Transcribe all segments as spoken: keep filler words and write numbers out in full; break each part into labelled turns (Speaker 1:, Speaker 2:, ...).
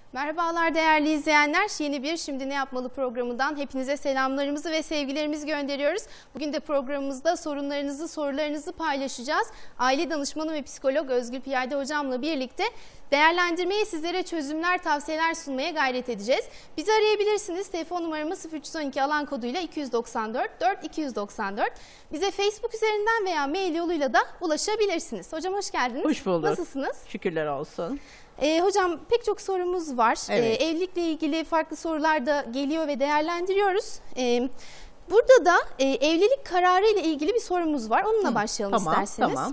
Speaker 1: Merhabalar değerli izleyenler. Yeni bir Şimdi Ne Yapmalı programından hepinize selamlarımızı ve sevgilerimizi gönderiyoruz. Bugün de programımızda sorunlarınızı, sorularınızı paylaşacağız. Aile danışmanı ve psikolog Özgür Piyade hocamla birlikte değerlendirmeye, sizlere çözümler, tavsiyeler sunmaya gayret edeceğiz. Bizi arayabilirsiniz. Telefon numaramız sıfır üç on iki alan koduyla iki yüz doksan dört dört iki yüz doksan dört. Bize Facebook üzerinden veya mail yoluyla da ulaşabilirsiniz. Hocam hoş geldiniz.
Speaker 2: Hoş bulduk.
Speaker 1: Nasılsınız?
Speaker 2: Şükürler olsun.
Speaker 1: Ee, hocam pek çok sorumuz var.
Speaker 2: Evet.
Speaker 1: Ee, evlilikle ilgili farklı sorular da geliyor ve değerlendiriyoruz. Ee, burada da e, evlilik kararı ile ilgili bir sorumuz var. Onunla
Speaker 2: Hı,
Speaker 1: başlayalım
Speaker 2: tamam,
Speaker 1: isterseniz.
Speaker 2: Tamam.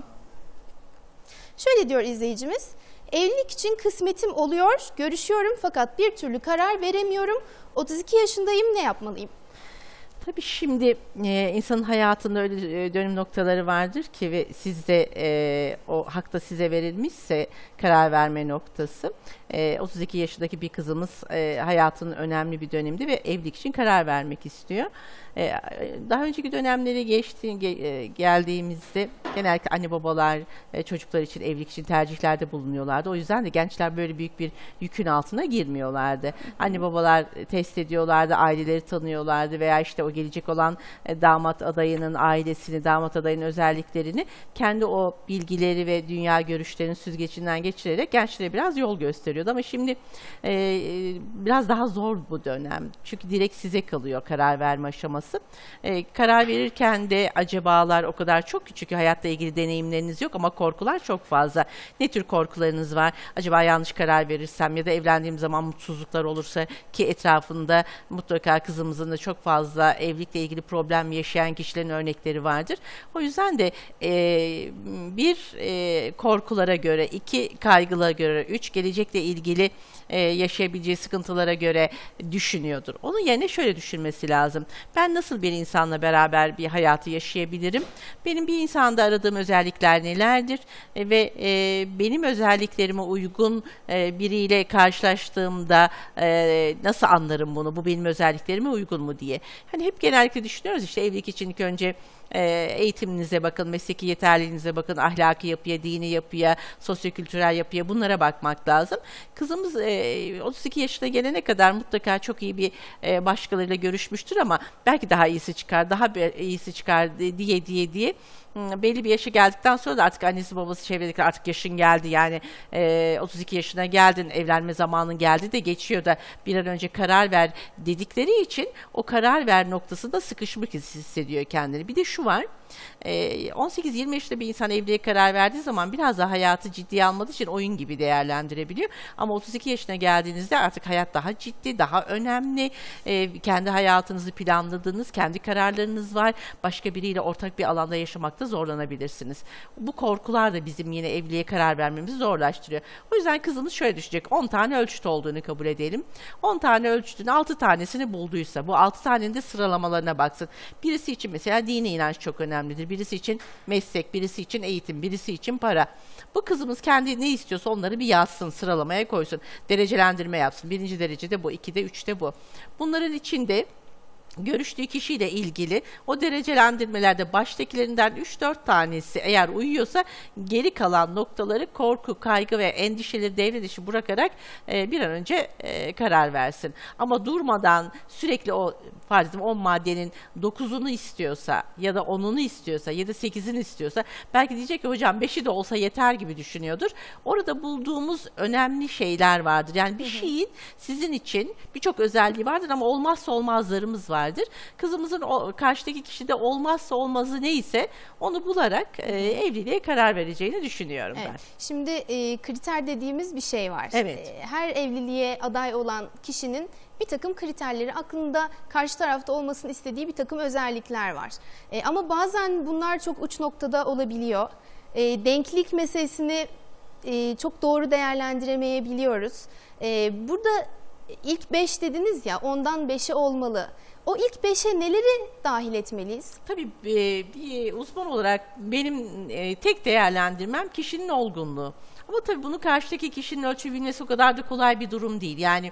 Speaker 1: Şöyle diyor izleyicimiz. Evlilik için kısmetim oluyor, görüşüyorum fakat bir türlü karar veremiyorum. otuz iki yaşındayım, ne yapmalıyım?
Speaker 2: Tabii şimdi e, insanın hayatında öyle e, dönüm noktaları vardır ki ve sizde e, o hakta size verilmişse karar verme noktası. E, otuz iki yaşındaki bir kızımız e, hayatının önemli bir döneminde ve evlilik için karar vermek istiyor. E, daha önceki dönemleri geçti, ge, e, geldiğimizde genellikle anne babalar e, çocuklar için evlilik için tercihlerde bulunuyorlardı. O yüzden de gençler böyle büyük bir yükün altına girmiyorlardı. Anne babalar test ediyorlardı, aileleri tanıyorlardı veya işte o gelecek olan e, damat adayının ailesini, damat adayının özelliklerini kendi o bilgileri ve dünya görüşlerinin süzgecinden geçirerek gençlere biraz yol gösteriyordu. Ama şimdi e, biraz daha zor bu dönem. Çünkü direkt size kalıyor karar verme aşaması. E, karar verirken de acabalar o kadar çok ki çünkü hayatla ilgili deneyimleriniz yok ama korkular çok fazla. Ne tür korkularınız var? Acaba yanlış karar verirsem ya da evlendiğim zaman mutsuzluklar olursa ki etrafında mutlaka kızımızın da çok fazla evlilikle ilgili problem yaşayan kişilerin örnekleri vardır. O yüzden de e, bir e, korkulara göre, iki kaygılara göre, üç gelecekle ilgili e, yaşayabileceği sıkıntılara göre düşünüyordur. Onun yerine şöyle düşünmesi lazım. Ben nasıl bir insanla beraber bir hayatı yaşayabilirim? Benim bir insanda aradığım özellikler nelerdir? E, ve e, benim özelliklerime uygun e, biriyle karşılaştığımda e, nasıl anlarım bunu? Bu benim özelliklerime uygun mu diye. Hani hep genellikle düşünüyoruz işte evlilik için ilk önce e, eğitiminize bakın, mesleki yeterliliğinize bakın, ahlaki yapıya, dini yapıya, sosyokültürel yapıya bunlara bakmak lazım. Kızımız e, otuz iki yaşına gelene kadar mutlaka çok iyi bir e, başkalarıyla görüşmüştür ama belki daha iyisi çıkar, daha iyisi çıkar diye diye diye. Belli bir yaşa geldikten sonra da artık annesi babası çevredekiler artık yaşın geldi yani e, otuz iki yaşına geldin, evlenme zamanın geldi de geçiyor da bir an önce karar ver dedikleri için o karar ver noktasında sıkışmış hissediyor kendini. Bir de şu var, e, on sekiz yirmi yaşında bir insan evliliğe karar verdiği zaman biraz daha hayatı ciddiye almadığı için oyun gibi değerlendirebiliyor. Ama otuz iki yaşına geldiğinizde artık hayat daha ciddi, daha önemli. E, kendi hayatınızı planladığınız, kendi kararlarınız var. Başka biriyle ortak bir alanda yaşamakta zorlanabilirsiniz. Bu korkular da bizim yine evliliğe karar vermemizi zorlaştırıyor. O yüzden kızımız şöyle düşecek. on tane ölçüt olduğunu kabul edelim. on tane ölçütün altı tanesini bulduysa bu altı tanenin de sıralamalarına baksın. Birisi için mesela dini inanç çok önemlidir. Birisi için meslek, birisi için eğitim, birisi için para. Bu kızımız kendi ne istiyorsa onları bir yazsın, sıralamaya koysun. Derecelendirme yapsın. Birinci derecede bu, ikide, üçte bu. Bunların içinde görüştüğü kişiyle ilgili o derecelendirmelerde baştakilerinden üç dört tanesi eğer uyuyorsa geri kalan noktaları korku, kaygı ve endişeleri devre dışı bırakarak e, bir an önce e, karar versin. Ama durmadan sürekli o farzım on maddenin dokuzunu istiyorsa ya da onunu istiyorsa ya da sekizini istiyorsa belki diyecek ki hocam beşi de olsa yeter gibi düşünüyordur. Orada bulduğumuz önemli şeyler vardır. Yani bir şeyin sizin için birçok özelliği vardır ama olmazsa olmazlarımız var. Kızımızın o, karşıdaki kişide olmazsa olmazı neyse onu bularak e, evliliğe karar vereceğini düşünüyorum
Speaker 1: evet.
Speaker 2: ben.
Speaker 1: Şimdi e, kriter dediğimiz bir şey var.
Speaker 2: Evet.
Speaker 1: E, her evliliğe aday olan kişinin bir takım kriterleri, aklında karşı tarafta olmasını istediği bir takım özellikler var. E, ama bazen bunlar çok uç noktada olabiliyor. E, denklik meselesini e, çok doğru değerlendiremeyebiliyoruz. E, burada ilk beş dediniz ya, ondan beşe olmalı. O ilk beşe neleri dahil etmeliyiz?
Speaker 2: Tabii e, bir uzman olarak benim e, tek değerlendirmem kişinin olgunluğu. Ama tabii bunu karşıdaki kişinin ölçebilmesi o kadar da kolay bir durum değil. Yani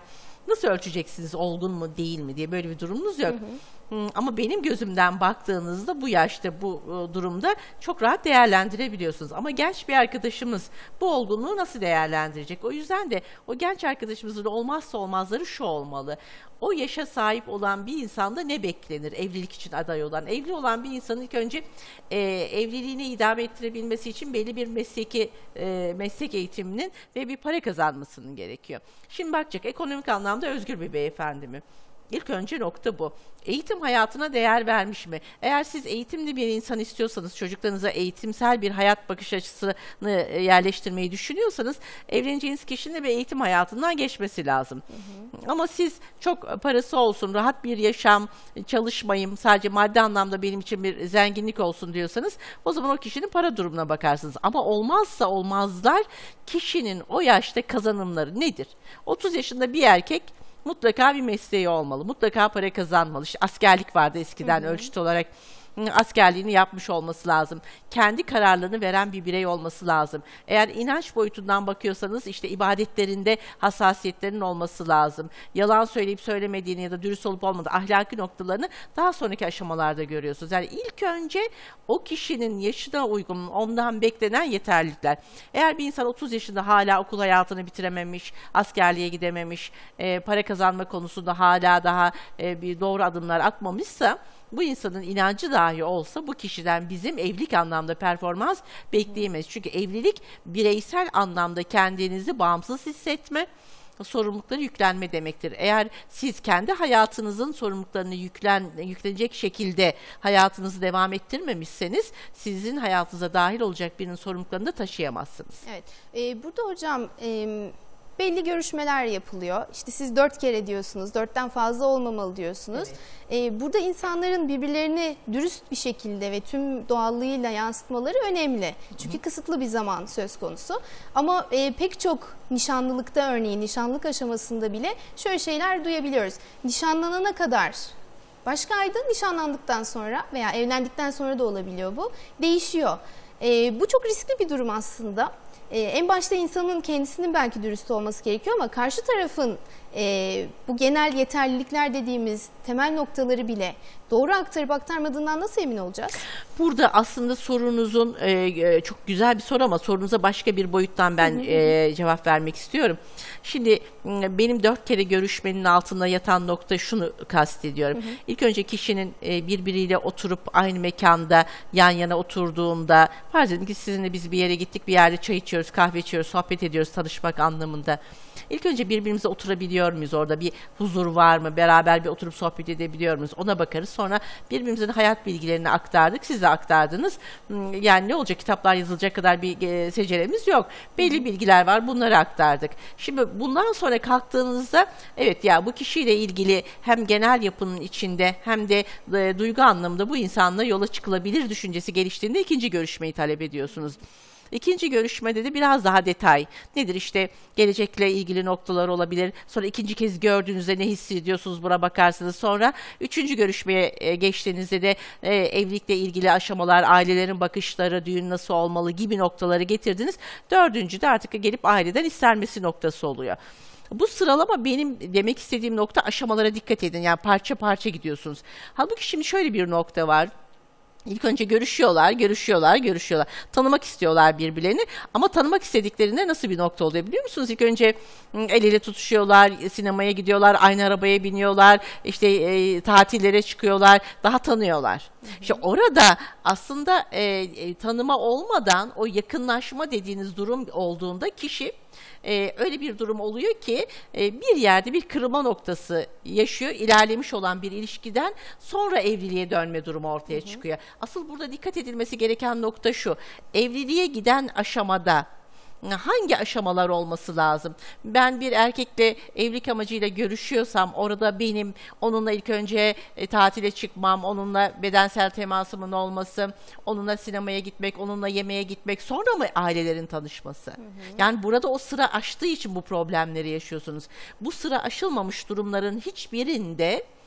Speaker 2: Nasıl ölçeceksiniz olgun mu değil mi diye, böyle bir durumunuz yok. Hı hı. Ama benim gözümden baktığınızda bu yaşta, bu e, durumda çok rahat değerlendirebiliyorsunuz. Ama genç bir arkadaşımız bu olgunluğu nasıl değerlendirecek? O yüzden de o genç arkadaşımızın olmazsa olmazları şu olmalı. O yaşa sahip olan bir insanda ne beklenir evlilik için aday olan? Evli olan bir insanın ilk önce e, evliliğini idame ettirebilmesi için belli bir mesleki, e, meslek eğitiminin ve bir para kazanmasının gerekiyor. Şimdi bakacak, ekonomik anlamda özgür bir beyefendi mi? İlk önce nokta bu. Eğitim hayatına değer vermiş mi? Eğer siz eğitimli bir insan istiyorsanız, çocuklarınıza eğitimsel bir hayat bakış açısını yerleştirmeyi düşünüyorsanız, evleneceğiniz kişinin de bir eğitim hayatından geçmesi lazım. Hı hı. Ama siz çok parası olsun, rahat bir yaşam, çalışmayayım, sadece maddi anlamda benim için bir zenginlik olsun diyorsanız, o zaman o kişinin para durumuna bakarsınız. Ama olmazsa olmazlar, kişinin o yaşta kazanımları nedir? otuz yaşında bir erkek mutlaka bir mesleği olmalı, mutlaka para kazanmalı. İşte askerlik vardı eskiden, hı hı. ölçüt olarak askerliğini yapmış olması lazım. Kendi kararlarını veren bir birey olması lazım. Eğer inanç boyutundan bakıyorsanız işte ibadetlerinde hassasiyetlerinin olması lazım. Yalan söyleyip söylemediğini ya da dürüst olup olmadığı ahlaki noktalarını daha sonraki aşamalarda görüyorsunuz. Yani ilk önce o kişinin yaşına uygun, ondan beklenen yeterlilikler. Eğer bir insan otuz yaşında hala okul hayatını bitirememiş, askerliğe gidememiş, e, para kazanma konusunda hala daha e, bir doğru adımlar atmamışsa, bu insanın inancı dahi olsa bu kişiden bizim evlilik anlamda performans bekleyemeyiz. Çünkü evlilik bireysel anlamda kendinizi bağımsız hissetme, sorumlulukları yüklenme demektir. Eğer siz kendi hayatınızın sorumluluklarını yüklen, yüklenecek şekilde hayatınızı devam ettirmemişseniz, sizin hayatınıza dahil olacak birinin sorumluluklarını da taşıyamazsınız.
Speaker 1: Evet. Ee, burada hocam... E belli görüşmeler yapılıyor. İşte siz dört kere diyorsunuz, dörtten fazla olmamalı diyorsunuz. Evet. Ee, burada insanların birbirlerini dürüst bir şekilde ve tüm doğallığıyla yansıtmaları önemli. Çünkü Hı. kısıtlı bir zaman söz konusu. Ama e, pek çok nişanlılıkta, örneğin nişanlık aşamasında bile şöyle şeyler duyabiliyoruz. Nişanlanana kadar başkaydı, nişanlandıktan sonra veya evlendikten sonra da olabiliyor bu. Değişiyor. E, bu çok riskli bir durum aslında. Ee, en başta insanın kendisinin belki dürüst olması gerekiyor ama karşı tarafın e, bu genel yeterlilikler dediğimiz temel noktaları bile doğru aktarıp aktarmadığından nasıl emin olacağız?
Speaker 2: Burada aslında sorunuzun e, çok güzel bir soru ama sorunuza başka bir boyuttan ben e, cevap vermek istiyorum. Şimdi benim dört kere görüşmenin altında yatan nokta şunu kastediyorum. Hı hı. İlk önce kişinin e, birbiriyle oturup aynı mekanda yan yana oturduğunda, farz edin ki sizinle biz bir yere gittik, bir yerde çay içiyoruz, kahve içiyoruz, sohbet ediyoruz, tanışmak anlamında. İlk önce birbirimize oturabiliyor muyuz? Orada bir huzur var mı? Beraber bir oturup sohbet edebiliyor muyuz? Ona bakarız. Sonra birbirimizin hayat bilgilerini aktardık. Siz de aktardınız. Yani ne olacak? Kitaplar yazılacak kadar bir e, seceremiz yok. Belli bilgiler var. Bunları aktardık. Şimdi bundan sonra kalktığınızda evet ya bu kişiyle ilgili hem genel yapının içinde hem de e, duygu anlamında bu insanla yola çıkılabilir düşüncesi geliştiğinde ikinci görüşmeyi talep ediyorsunuz. İkinci görüşmede de biraz daha detay. Nedir işte gelecekle ilgili noktalar olabilir. Sonra ikinci kez gördüğünüzde ne hissediyorsunuz buna bakarsınız. Sonra üçüncü görüşmeye geçtiğinizde de e, evlilikle ilgili aşamalar, ailelerin bakışları, düğün nasıl olmalı gibi noktaları getirdiniz. Dördüncü de artık gelip aileden istenmesi noktası oluyor. Bu sıralama benim demek istediğim nokta, aşamalara dikkat edin. Yani parça parça gidiyorsunuz. Halbuki şimdi şöyle bir nokta var. İlk önce görüşüyorlar, görüşüyorlar, görüşüyorlar. Tanımak istiyorlar birbirlerini ama tanımak istediklerinde nasıl bir nokta oluyor biliyor musunuz? İlk önce el ele tutuşuyorlar, sinemaya gidiyorlar, aynı arabaya biniyorlar, işte e, tatillere çıkıyorlar, daha tanıyorlar. Hı hı. İşte orada aslında e, e, tanıma olmadan o yakınlaşma dediğiniz durum olduğunda kişi Ee, öyle bir durum oluyor ki e, bir yerde bir kırılma noktası yaşıyor. İlerlemiş olan bir ilişkiden sonra evliliğe dönme durumu ortaya hı hı. çıkıyor. Asıl burada dikkat edilmesi gereken nokta şu: evliliğe giden aşamada hangi aşamalar olması lazım? Ben bir erkekle evlilik amacıyla görüşüyorsam orada benim onunla ilk önce e, tatile çıkmam, onunla bedensel temasımın olması, onunla sinemaya gitmek, onunla yemeğe gitmek, sonra mı ailelerin tanışması? Hı hı. Yani burada o sıra aştığı için bu problemleri yaşıyorsunuz. Bu sıra aşılmamış durumların hiçbirinde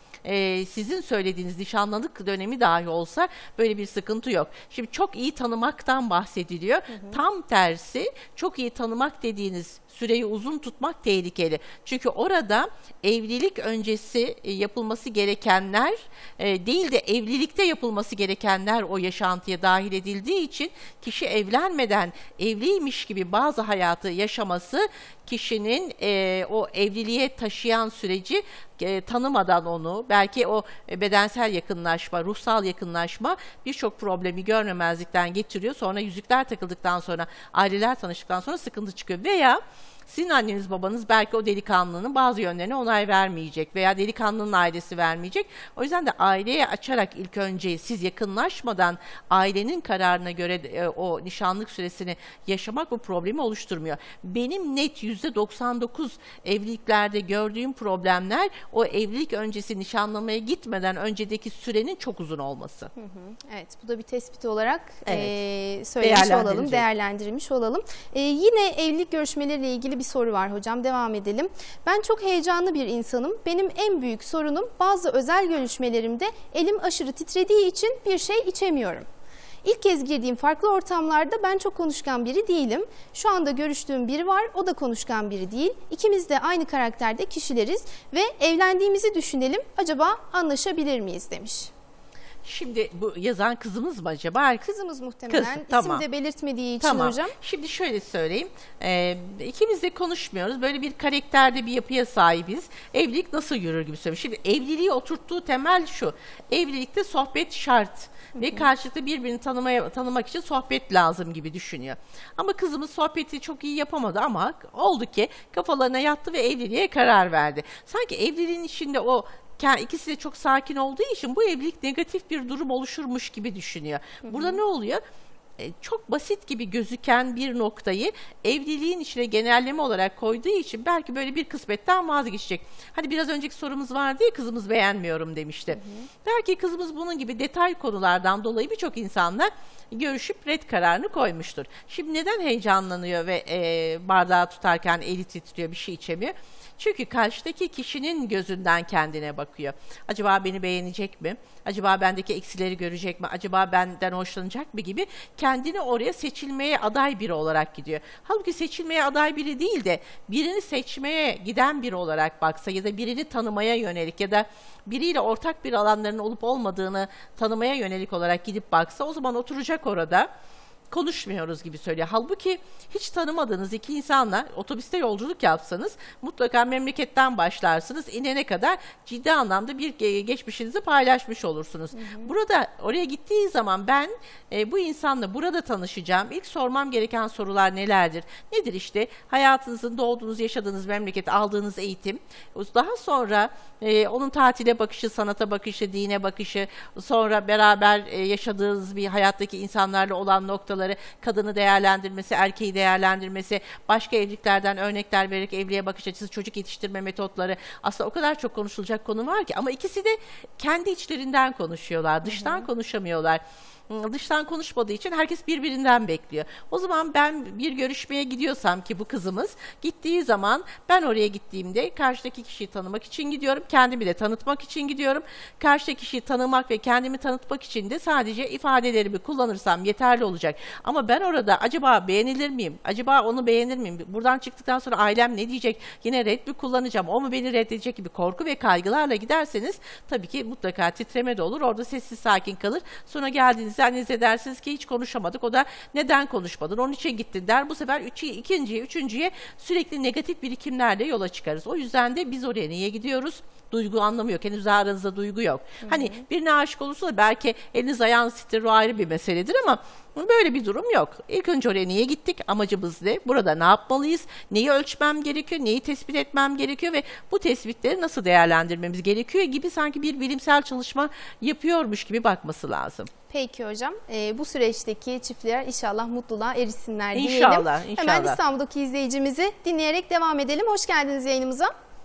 Speaker 2: e, sizin söylediğiniz nişanlılık dönemi dahi olsa böyle bir sıkıntı yok. Şimdi çok iyi tanımaktan bahsediliyor. Hı hı. Tam tersi, çok iyi tanımak dediğiniz süreyi uzun tutmak tehlikeli. Çünkü orada evlilik öncesi yapılması gerekenler e, değil de evlilikte yapılması gerekenler o yaşantıya dahil edildiği için kişi evlenmeden evliymiş gibi bazı hayatı yaşaması kişinin e, o evliliğe taşıyan süreci e, tanımadan onu, belki o bedensel yakınlaşma, ruhsal yakınlaşma birçok problemi görmemezlikten getiriyor. Sonra yüzükler takıldıktan sonra, aileler tanıştıktan sonra sıkıntı çıkıyor. Veya sizin anneniz babanız belki o delikanlının bazı yönlerine onay vermeyecek veya delikanlının ailesi vermeyecek. O yüzden de aileye açarak ilk önce siz yakınlaşmadan ailenin kararına göre e, o nişanlık süresini yaşamak bu problemi oluşturmuyor. Benim net yüzde doksan dokuz evliliklerde gördüğüm problemler o evlilik öncesi nişanlamaya gitmeden öncedeki sürenin çok uzun olması. Hı
Speaker 1: hı. Evet, bu da bir tespit olarak
Speaker 2: evet.
Speaker 1: e, söylemiş olalım, değerlendirmiş olalım. E, yine evlilik görüşmeleriyle ilgili bir soru var hocam. Devam edelim. Ben çok heyecanlı bir insanım. Benim en büyük sorunum bazı özel görüşmelerimde elim aşırı titrediği için bir şey içemiyorum. İlk kez girdiğim farklı ortamlarda ben çok konuşkan biri değilim. Şu anda görüştüğüm biri var, o da konuşkan biri değil. İkimiz de aynı karakterde kişileriz ve evlendiğimizi düşünelim. Acaba anlaşabilir miyiz demiş.
Speaker 2: Şimdi bu yazan kızımız mı acaba?
Speaker 1: Kızımız muhtemelen.
Speaker 2: Kız,
Speaker 1: İsim
Speaker 2: tamam.
Speaker 1: de belirtmediği için
Speaker 2: tamam.
Speaker 1: hocam.
Speaker 2: Şimdi şöyle söyleyeyim. Ee, ikimiz de konuşmuyoruz. Böyle bir karakterde bir yapıya sahibiz. Evlilik nasıl yürür gibi söylüyorum. Şimdi evliliği oturttuğu temel şu. Evlilikte sohbet şart. Hı hı. Ve karşılıklı birbirini tanımaya, tanımak için sohbet lazım gibi düşünüyor. Ama kızımız sohbeti çok iyi yapamadı ama oldu ki kafalarına yattı ve evliliğe karar verdi. Sanki evliliğin içinde o İkisi de çok sakin olduğu için bu evlilik negatif bir durum oluşurmuş gibi düşünüyor. Burada ne oluyor? Çok basit gibi gözüken bir noktayı evliliğin içine genelleme olarak koyduğu için belki böyle bir kısmetten vazgeçecek. Hani biraz önceki sorumuz vardı ya, kızımız beğenmiyorum demişti. Hı hı. Belki kızımız bunun gibi detay konulardan dolayı birçok insanla görüşüp red kararını koymuştur. Şimdi neden heyecanlanıyor ve e, bardağı tutarken eli titriyor, bir şey içemiyor? Çünkü karşıdaki kişinin gözünden kendine bakıyor. Acaba beni beğenecek mi? Acaba bendeki eksileri görecek mi? Acaba benden hoşlanacak mı gibi kendini oraya seçilmeye aday biri olarak gidiyor. Halbuki seçilmeye aday biri değil de birini seçmeye giden biri olarak baksa ya da birini tanımaya yönelik ya da biriyle ortak bir alanların olup olmadığını tanımaya yönelik olarak gidip baksa, o zaman oturacak orada. Konuşmuyoruz gibi söylüyor. Halbuki hiç tanımadığınız iki insanla otobüste yolculuk yapsanız mutlaka memleketten başlarsınız. İnene kadar ciddi anlamda bir geçmişinizi paylaşmış olursunuz. Hı hı. Burada oraya gittiği zaman ben e, bu insanla burada tanışacağım. İlk sormam gereken sorular nelerdir? Nedir işte? Hayatınızın, doğduğunuz, yaşadığınız memleket, aldığınız eğitim. Daha sonra e, onun tatile bakışı, sanata bakışı, dine bakışı, sonra beraber e, yaşadığınız bir hayattaki insanlarla olan noktalar, kadını değerlendirmesi, erkeği değerlendirmesi, başka evliliklerden örnekler vererek evliliğe bakış açısı, çocuk yetiştirme metotları. Aslında o kadar çok konuşulacak konu var ki, ama ikisi de kendi içlerinden konuşuyorlar, dıştan hı hı. konuşamıyorlar. Dıştan konuşmadığı için herkes birbirinden bekliyor. O zaman ben bir görüşmeye gidiyorsam, ki bu kızımız gittiği zaman, ben oraya gittiğimde karşıdaki kişiyi tanımak için gidiyorum. Kendimi de tanıtmak için gidiyorum. Karşıdaki kişiyi tanımak ve kendimi tanıtmak için de sadece ifadelerimi kullanırsam yeterli olacak. Ama ben orada acaba beğenilir miyim? Acaba onu beğenir miyim? Buradan çıktıktan sonra ailem ne diyecek? Yine red mi kullanacağım? O mu beni reddedecek gibi korku ve kaygılarla giderseniz tabii ki mutlaka titreme de olur. Orada sessiz sakin kalır. Sonra geldiğiniz zanninize dersiniz ki hiç konuşamadık. O da neden konuşmadın? Onun için gittin der. Bu sefer üçü, ikinciye, üçüncüye sürekli negatif birikimlerle yola çıkarız. O yüzden de biz oraya niye gidiyoruz? Duygu anlamı yok. Henüz aranızda duygu yok. Hı hı. Hani birine aşık olursa belki eliniz ayağınız titrer, o ayrı bir meseledir ama böyle bir durum yok. İlk önce oraya niye gittik? Amacımız ne? Burada ne yapmalıyız? Neyi ölçmem gerekiyor? Neyi tespit etmem gerekiyor? Ve bu tespitleri nasıl değerlendirmemiz gerekiyor gibi sanki bir bilimsel çalışma yapıyormuş gibi bakması lazım.
Speaker 1: Peki hocam. E, bu süreçteki çiftler inşallah mutluluğa erişsinler diyelim.
Speaker 2: İnşallah, inşallah.
Speaker 1: Hemen İstanbul'daki izleyicimizi dinleyerek devam edelim. Hoş geldiniz yayınımıza.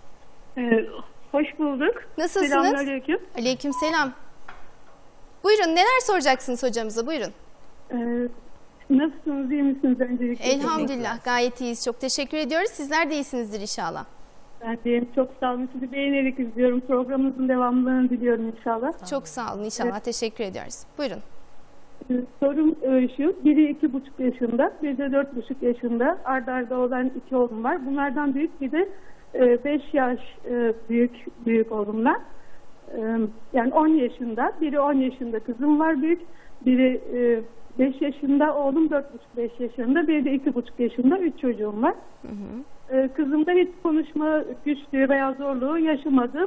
Speaker 3: Ee, hoş bulduk.
Speaker 1: Nasılsınız?
Speaker 3: Selamünaleyküm.
Speaker 1: Aleykümselam. Buyurun, neler soracaksınız hocamıza? Buyurun.
Speaker 3: Ee, nasılsınız? İyi misiniz öncelikle?
Speaker 1: Elhamdülillah, gayet iyiyiz. Çok teşekkür ediyoruz. Sizler de iyisinizdir inşallah.
Speaker 3: Ben de çok sağ olun. Sizi beğenerek izliyorum. Programınızın devamlılığını diliyorum inşallah.
Speaker 1: Çok sağ olun inşallah. Evet. Teşekkür ediyoruz. Buyurun.
Speaker 3: Sorum şu, biri iki buçuk yaşında, biri de dört buçuk yaşında. Arda arda olan iki oğlum var. Bunlardan büyük bir de beş yaş büyük büyük oğlumlar. Yani on yaşında, biri on yaşında kızım var büyük, biri beş yaşında oğlum, dört buçuk beş yaşında, biri de iki buçuk yaşında, üç çocuğum var. Hı hı. Kızımda hiç konuşma güçlüğü veya zorluğu yaşamadım.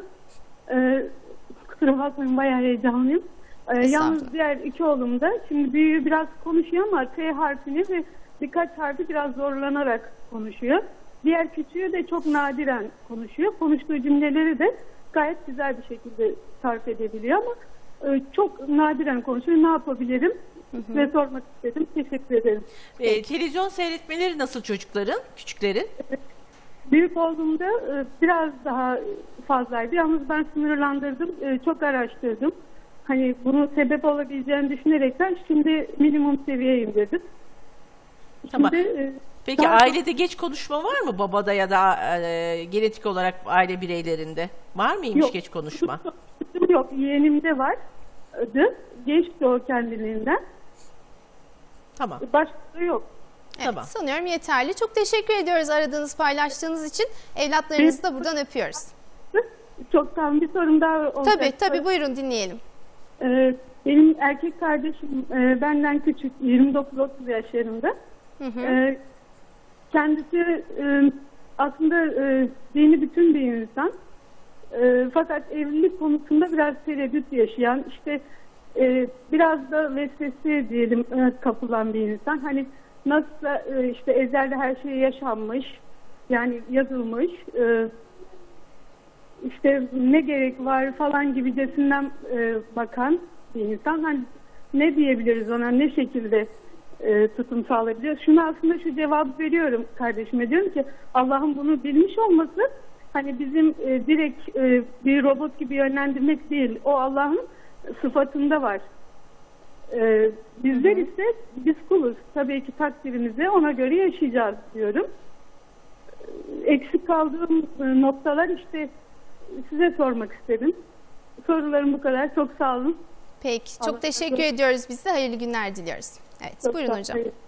Speaker 3: Kusura bakmayın, bayağı heyecanlıyım. Ee, yalnız diğer iki oğlum da, şimdi büyüğü biraz konuşuyor ama T harfini ve birkaç harfi biraz zorlanarak konuşuyor. Diğer küçüğü de çok nadiren konuşuyor. Konuştuğu cümleleri de gayet güzel bir şekilde sarf edebiliyor ama e, çok nadiren konuşuyor. Ne yapabilirim? Hı hı. Ve sormak istedim. Teşekkür ederim.
Speaker 2: E, televizyon seyretmeleri nasıl çocukların, küçüklerin?
Speaker 3: Evet. Büyük oğlumda e, biraz daha fazlaydı. Yalnız ben sınırlandırdım. E, çok araştırdım. Hani bunun sebep olabileceğini düşünerekten şimdi minimum seviyeye indirdim.
Speaker 2: Tamam.
Speaker 3: Şimdi, e,
Speaker 2: Peki daha ailede geç konuşma var mı babada ya da e, genetik olarak aile bireylerinde? Var mıymış yok, geç konuşma?
Speaker 3: Yok, yeğenimde vardı. Geçti o kendiliğinden.
Speaker 2: Tamam.
Speaker 3: Başka yok.
Speaker 1: Evet,
Speaker 2: tamam.
Speaker 1: Sanıyorum yeterli. Çok teşekkür ediyoruz aradığınız, paylaştığınız için. Evlatlarınızı da buradan öpüyoruz.
Speaker 3: Çok tamam, bir sorum daha olacak.
Speaker 1: Tabii tabii, buyurun dinleyelim.
Speaker 3: Ee, benim erkek kardeşim e, benden küçük, yirmi dokuz otuz yaşlarında. Hı hı. E, kendisi e, aslında e, dini bütün bir insan. E, fakat evlilik konusunda biraz tereddüt yaşayan, işte e, biraz da vesvese diyelim e, kapılan bir insan. Hani nasıl e, işte ezelde her şey yaşanmış, yani yazılmış. E, İşte ne gerek var falan gibicesinden e, bakan bir insan. Hani ne diyebiliriz ona, ne şekilde e, tutum sağlayabiliriz? Şunu aslında şu cevabı veriyorum kardeşime, diyorum ki Allah'ın bunu bilmiş olması hani bizim e, direkt e, bir robot gibi yönlendirmek değil. O Allah'ın sıfatında var. E, bizler ise biz kuluz. Tabii ki takdirimizi ona göre yaşayacağız diyorum. Eksik kaldığım e, noktalar işte size sormak istedim. Sorularım bu kadar. Çok sağ olun.
Speaker 1: Peki. Çok Allah teşekkür Allah. ediyoruz biz de. Hayırlı günler diliyoruz. Evet. Çok buyurun hocam. Hayır.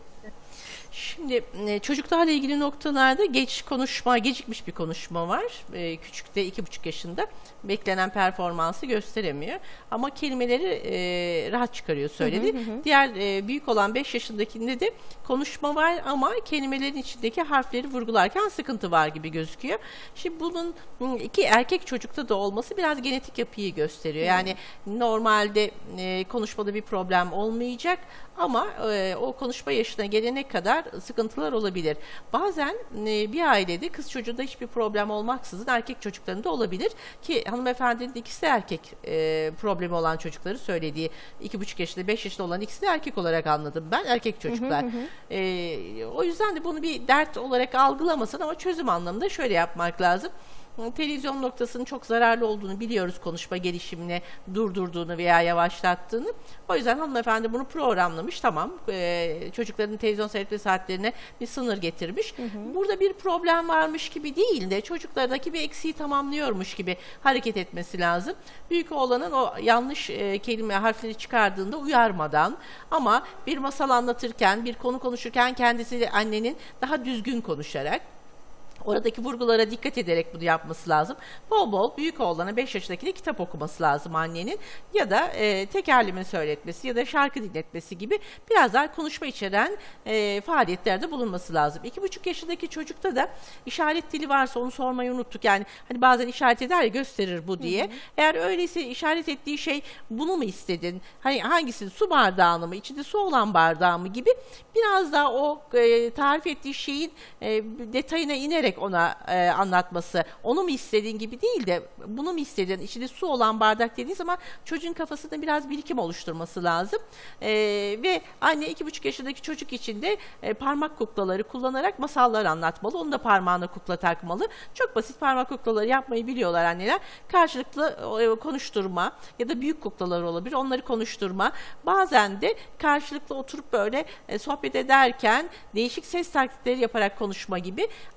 Speaker 2: Şimdi çocuklarla ilgili noktalarda geç konuşma, gecikmiş bir konuşma var. E, küçükte iki buçuk yaşında beklenen performansı gösteremiyor. Ama kelimeleri e, rahat çıkarıyor söyledi. Hı hı hı. Diğer e, büyük olan beş yaşındakinde de konuşma var ama kelimelerin içindeki harfleri vurgularken sıkıntı var gibi gözüküyor. Şimdi bunun iki erkek çocukta da olması biraz genetik yapıyı gösteriyor. Hı. Yani normalde e, konuşmada bir problem olmayacak ama e, o konuşma yaşına gelene kadar sıkıntılar olabilir. Bazen e, bir ailede kız çocuğunda hiçbir problem olmaksızın erkek çocuklarında olabilir ki hanımefendinin ikisi de erkek e, problemi olan çocukları söylediği, iki buçuk yaşında beş yaşında olan ikisi de erkek olarak anladım ben, erkek çocuklar. Hı hı hı. E, o yüzden de bunu bir dert olarak algılamasın ama çözüm anlamında şöyle yapmak lazım. Televizyon noktasının çok zararlı olduğunu biliyoruz, konuşma gelişimini durdurduğunu veya yavaşlattığını. O yüzden hanımefendi bunu programlamış, tamam. Ee, çocukların televizyon seyretme saatlerine bir sınır getirmiş. Hı hı. Burada bir problem varmış gibi değil de çocuklardaki bir eksiği tamamlıyormuş gibi hareket etmesi lazım. Büyük oğlanın o yanlış e, kelime harfleri çıkardığında uyarmadan ama bir masal anlatırken, bir konu konuşurken kendisi annenin daha düzgün konuşarak, oradaki vurgulara dikkat ederek bunu yapması lazım. Bol bol büyük oğlana beş yaşındakine kitap okuması lazım annenin. Ya da e, tekerleme söyletmesi ya da şarkı dinletmesi gibi biraz daha konuşma içeren e, faaliyetlerde bulunması lazım. iki buçuk yaşındaki çocukta da işaret dili varsa onu sormayı unuttuk. Yani hani bazen işaret eder ya, gösterir bu diye. Hı hı. Eğer öyleyse işaret ettiği şey bunu mu istedin? Hani hangisi? Su bardağını mı? İçinde su olan bardağı mı gibi biraz daha o e, tarif ettiği şeyin e, detayına inerek ona e, anlatması. Onu mu istediğin gibi değil de bunu mu istediğin, içinde su olan bardak dediği zaman çocuğun kafasında biraz birikim oluşturması lazım. E, ve anne iki buçuk yaşındaki çocuk için de e, parmak kuklaları kullanarak masallar anlatmalı. Onu da parmağına kukla takmalı. Çok basit parmak kuklaları yapmayı biliyorlar anneler. Karşılıklı e, konuşturma ya da büyük kuklalar olabilir. Onları konuşturma. Bazen de karşılıklı oturup böyle e, sohbet ederken değişik ses taklitleri yaparak konuşma gibi annenin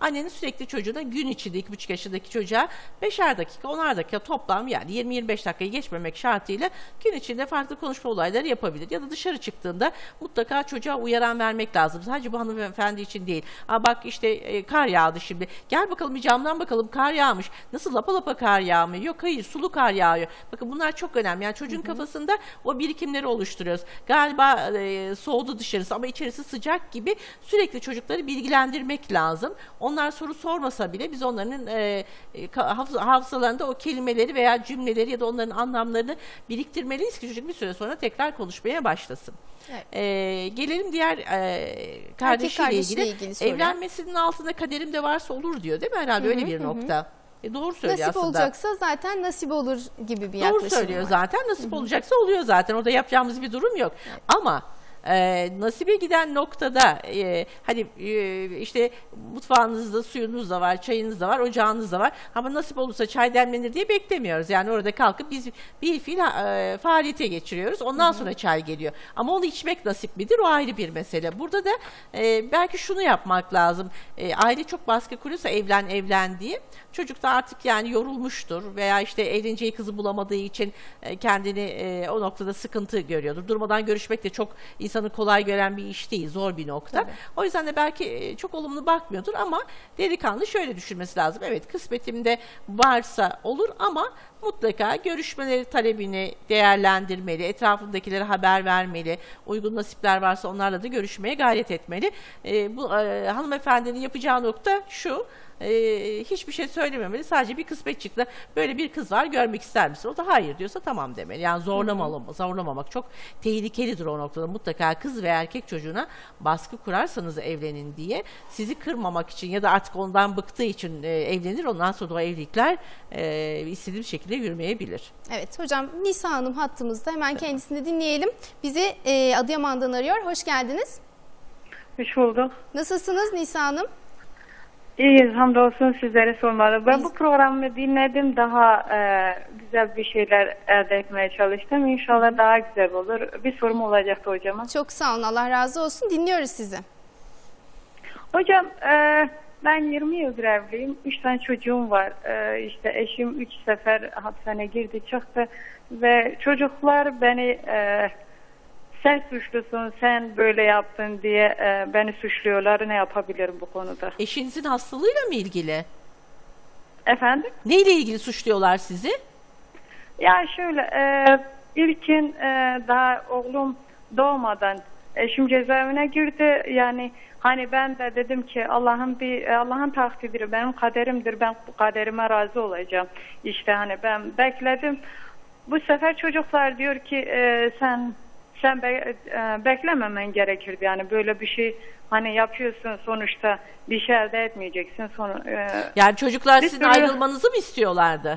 Speaker 2: sürekli çocuğuna gün içinde iki buçuk yaşındaki çocuğa beşer dakika, onar dakika toplam yani yirmi yirmi beş dakikayı geçmemek şartıyla gün içinde farklı konuşma olayları yapabilir. Ya da dışarı çıktığında mutlaka çocuğa uyaran vermek lazım. Sadece bu hanımefendi için değil. Aa bak işte e, kar yağdı şimdi. Gel bakalım bir camdan bakalım kar yağmış. Nasıl lapa lapa kar yağmıyor? Yok hayır sulu kar yağıyor. Bakın bunlar çok önemli. Yani çocuğun hı hı. kafasında o birikimleri oluşturuyoruz. Galiba e, soğudu dışarısı ama içerisi sıcak gibi sürekli çocukları bilgilendirmek lazım. Onlar soru sormasa bile biz onların e, hafızalarında o kelimeleri veya cümleleri ya da onların anlamlarını biriktirmeliyiz ki çocuk bir süre sonra tekrar konuşmaya başlasın. Evet. Ee, gelelim diğer e, kardeşiyle ilgili. ilgili Evlenmesinin altında kaderim de varsa olur diyor değil mi herhalde? Hı -hı, öyle bir hı. nokta. E doğru söylüyor
Speaker 1: nasip
Speaker 2: aslında.
Speaker 1: Nasip olacaksa zaten nasip olur gibi bir yaklaşım
Speaker 2: Doğru söylüyor
Speaker 1: var.
Speaker 2: zaten. Nasip hı hı. olacaksa oluyor zaten. Orada yapacağımız bir durum yok. Evet. Ama e, nasibe giden noktada e, hani e, işte mutfağınızda suyunuz da var, çayınız da var, ocağınız da var. Ama nasip olursa çay demlenir diye beklemiyoruz. Yani orada kalkıp biz bir fiil e, faaliyete geçiriyoruz. Ondan hı hı. sonra çay geliyor. Ama onu içmek nasip midir? O ayrı bir mesele. Burada da e, belki şunu yapmak lazım. E, aile çok baskı kuruyorsa evlen evlen diye. Çocuk da artık yani yorulmuştur veya işte evleneceği kızı bulamadığı için kendini e, o noktada sıkıntı görüyordur. Durmadan görüşmek de çok insanı kolay gören bir iş değil, zor bir nokta. Tabii. O yüzden de belki çok olumlu bakmıyordur ama delikanlı şöyle düşünmesi lazım. Evet kısmetimde varsa olur ama mutlaka görüşmeleri talebini değerlendirmeli, etrafındakilere haber vermeli, uygun nasipler varsa onlarla da görüşmeye gayret etmeli. E, bu e, hanımefendinin yapacağı nokta şu, e, hiçbir şey söylememeli, sadece bir kısmet çıktı, böyle bir kız var görmek ister misin? O da hayır diyorsa tamam demeli. Yani zorlamamak, zorlamamak çok tehlikelidir o noktada. Mutlaka kız ve erkek çocuğuna baskı kurarsanız evlenin diye sizi kırmamak için ya da artık ondan bıktığı için e, evlenir, ondan sonra o evlilikler e, istediğim şekilde yürümeyebilir.
Speaker 1: Evet hocam, Nisa Hanım hattımızda, hemen kendisini dinleyelim. Bizi e, Adıyaman'dan arıyor. Hoş geldiniz.
Speaker 4: Hoş bulduk.
Speaker 1: Nasılsınız Nisa Hanım?
Speaker 4: İyiyiz, hamdolsun, sizlere sormalı. Ben Biz... bu programı dinledim, daha e, güzel bir şeyler elde etmeye çalıştım. İnşallah daha güzel olur. Bir sorum olacaktı hocama.
Speaker 1: Çok sağ olun, Allah razı olsun. Dinliyoruz sizi.
Speaker 4: Hocam e, ben yirmi yıldır evliyim. Üç tane çocuğum var. E, işte eşim üç sefer hapishaneye girdi çıktı ve çocuklar beni e, sen suçlusun, sen böyle yaptın diye e, beni suçluyorlar. Ne yapabilirim bu konuda?
Speaker 2: Eşinizin hastalığıyla mı ilgili?
Speaker 4: Efendim?
Speaker 2: Neyle ilgili suçluyorlar sizi?
Speaker 4: Ya şöyle, e, ilkin e, daha oğlum doğmadan eşim cezaevine girdi. Yani hani ben de dedim ki Allah'ın bir Allah'ın takdiri, benim kaderimdir. Ben bu kaderime razı olacağım. İşte hani ben bekledim. Bu sefer çocuklar diyor ki e, sen sen be, e, beklememen gerekirdi. Yani böyle bir şey hani yapıyorsun, sonuçta bir şey elde etmeyeceksin. Sonu, e,
Speaker 2: yani çocuklar sizin sürü... ayrılmanızı mı istiyorlardı?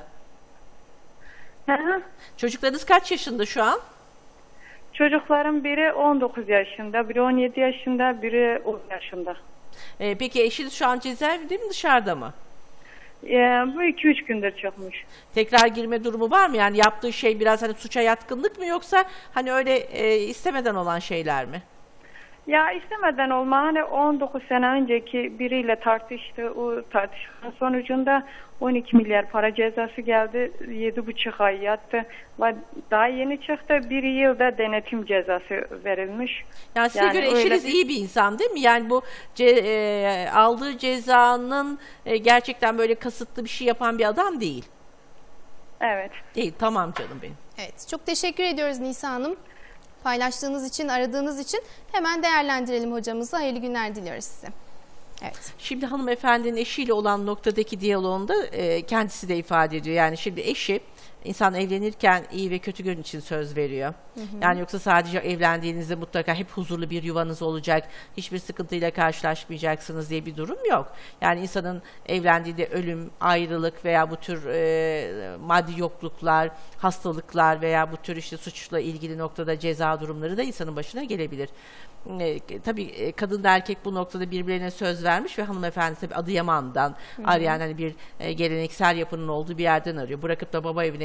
Speaker 4: Hı.
Speaker 2: Çocuklarınız kaç yaşında şu an?
Speaker 4: Çocuklarım biri on dokuz yaşında, biri on yedi yaşında, biri on yaşında.
Speaker 2: Ee, peki eşiniz şu an cezaevinde mi, dışarıda mı?
Speaker 4: Ee, bu iki üç gündür çıkmış.
Speaker 2: Tekrar girme durumu var mı? Yani yaptığı şey biraz hani suça yatkınlık mı, yoksa hani öyle e, istemeden olan şeyler mi?
Speaker 4: Ya istemeden olma, hani on dokuz sene önceki biriyle tartıştı. O tartışmanın sonucunda on iki milyar para cezası geldi. yedi buçuk ay yattı. Daha yeni çıktı. Bir yılda denetim cezası verilmiş.
Speaker 2: Yani size yani göre eşiniz bir... iyi bir insan değil mi? Yani bu ce, e, aldığı cezanın e, gerçekten böyle kasıtlı bir şey yapan bir adam değil.
Speaker 4: Evet.
Speaker 2: Değil. Tamam canım benim.
Speaker 1: Evet. Çok teşekkür ediyoruz Nisa Hanım. Paylaştığınız için, aradığınız için. Hemen değerlendirelim hocamızı. Hayırlı günler diliyoruz size. Evet.
Speaker 2: Şimdi hanımefendinin eşiyle olan noktadaki diyaloğunda e, kendisi de ifade ediyor. Yani şimdi eşi, insan evlenirken iyi ve kötü gün için söz veriyor. Hı hı. Yani yoksa sadece evlendiğinizde mutlaka hep huzurlu bir yuvanız olacak, hiçbir sıkıntıyla karşılaşmayacaksınız diye bir durum yok. Yani insanın evlendiğinde ölüm, ayrılık veya bu tür e, maddi yokluklar, hastalıklar veya bu tür işte suçla ilgili noktada ceza durumları da insanın başına gelebilir. E, tabii kadın da erkek bu noktada birbirlerine söz vermiş ve hanımefendi tabii Adıyaman'dan arayan, hani bir e, geleneksel yapının olduğu bir yerden arıyor. Bırakıp da baba evine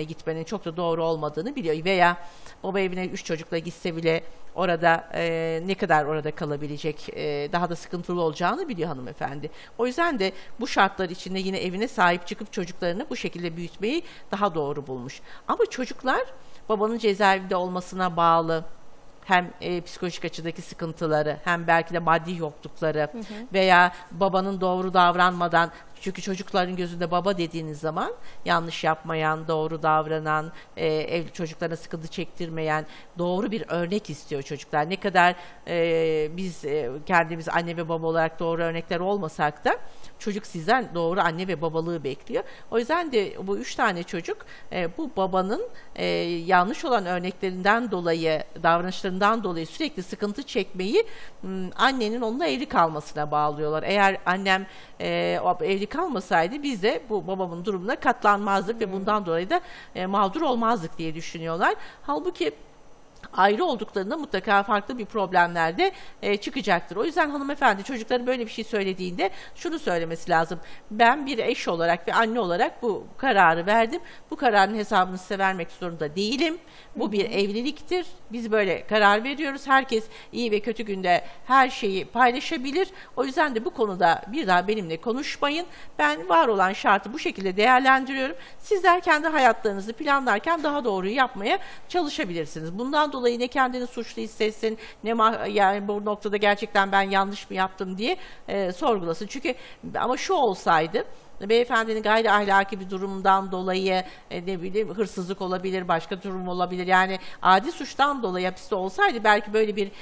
Speaker 2: gitmenin çok da doğru olmadığını biliyor. Veya baba evine üç çocukla gitse bile orada e, ne kadar orada kalabilecek, e, daha da sıkıntılı olacağını biliyor hanımefendi. O yüzden de bu şartlar içinde yine evine sahip çıkıp çocuklarını bu şekilde büyütmeyi daha doğru bulmuş. Ama çocuklar babanın cezaevinde olmasına bağlı hem e, psikolojik açıdaki sıkıntıları, hem belki de maddi yoklukları hı hı. veya babanın doğru davranmadan, çünkü çocukların gözünde baba dediğiniz zaman yanlış yapmayan, doğru davranan, e, evli çocuklarına sıkıntı çektirmeyen, doğru bir örnek istiyor çocuklar. Ne kadar e, biz e, kendimiz anne ve baba olarak doğru örnekler olmasak da çocuk sizden doğru anne ve babalığı bekliyor. O yüzden de bu üç tane çocuk e, bu babanın e, yanlış olan örneklerinden dolayı, davranışlarından dolayı sürekli sıkıntı çekmeyi m, annenin onunla evli kalmasına bağlıyorlar. Eğer annem e, evli kalmasaydı biz de bu babamın durumuna katlanmazdık hmm. ve bundan dolayı da e, mağdur olmazdık diye düşünüyorlar. Halbuki ayrı olduklarında mutlaka farklı bir problemler de e, çıkacaktır. O yüzden hanımefendi çocukların böyle bir şey söylediğinde şunu söylemesi lazım. Ben bir eş olarak ve anne olarak bu kararı verdim. Bu kararın hesabını size vermek zorunda değilim. Bu bir evliliktir. Biz böyle karar veriyoruz. Herkes iyi ve kötü günde her şeyi paylaşabilir. O yüzden de bu konuda bir daha benimle konuşmayın. Ben var olan şartı bu şekilde değerlendiriyorum. Sizler kendi hayatlarınızı planlarken daha doğruyu yapmaya çalışabilirsiniz. Bundan dolayı ne kendini suçlu hissetsin, ne yani bu noktada gerçekten ben yanlış mı yaptım diye e, sorgulasın. Çünkü ama şu olsaydı, beyefendinin gayri ahlaki bir durumdan dolayı e, ne bileyim hırsızlık olabilir, başka durum olabilir. Yani adi suçtan dolayı hapiste olsaydı belki böyle bir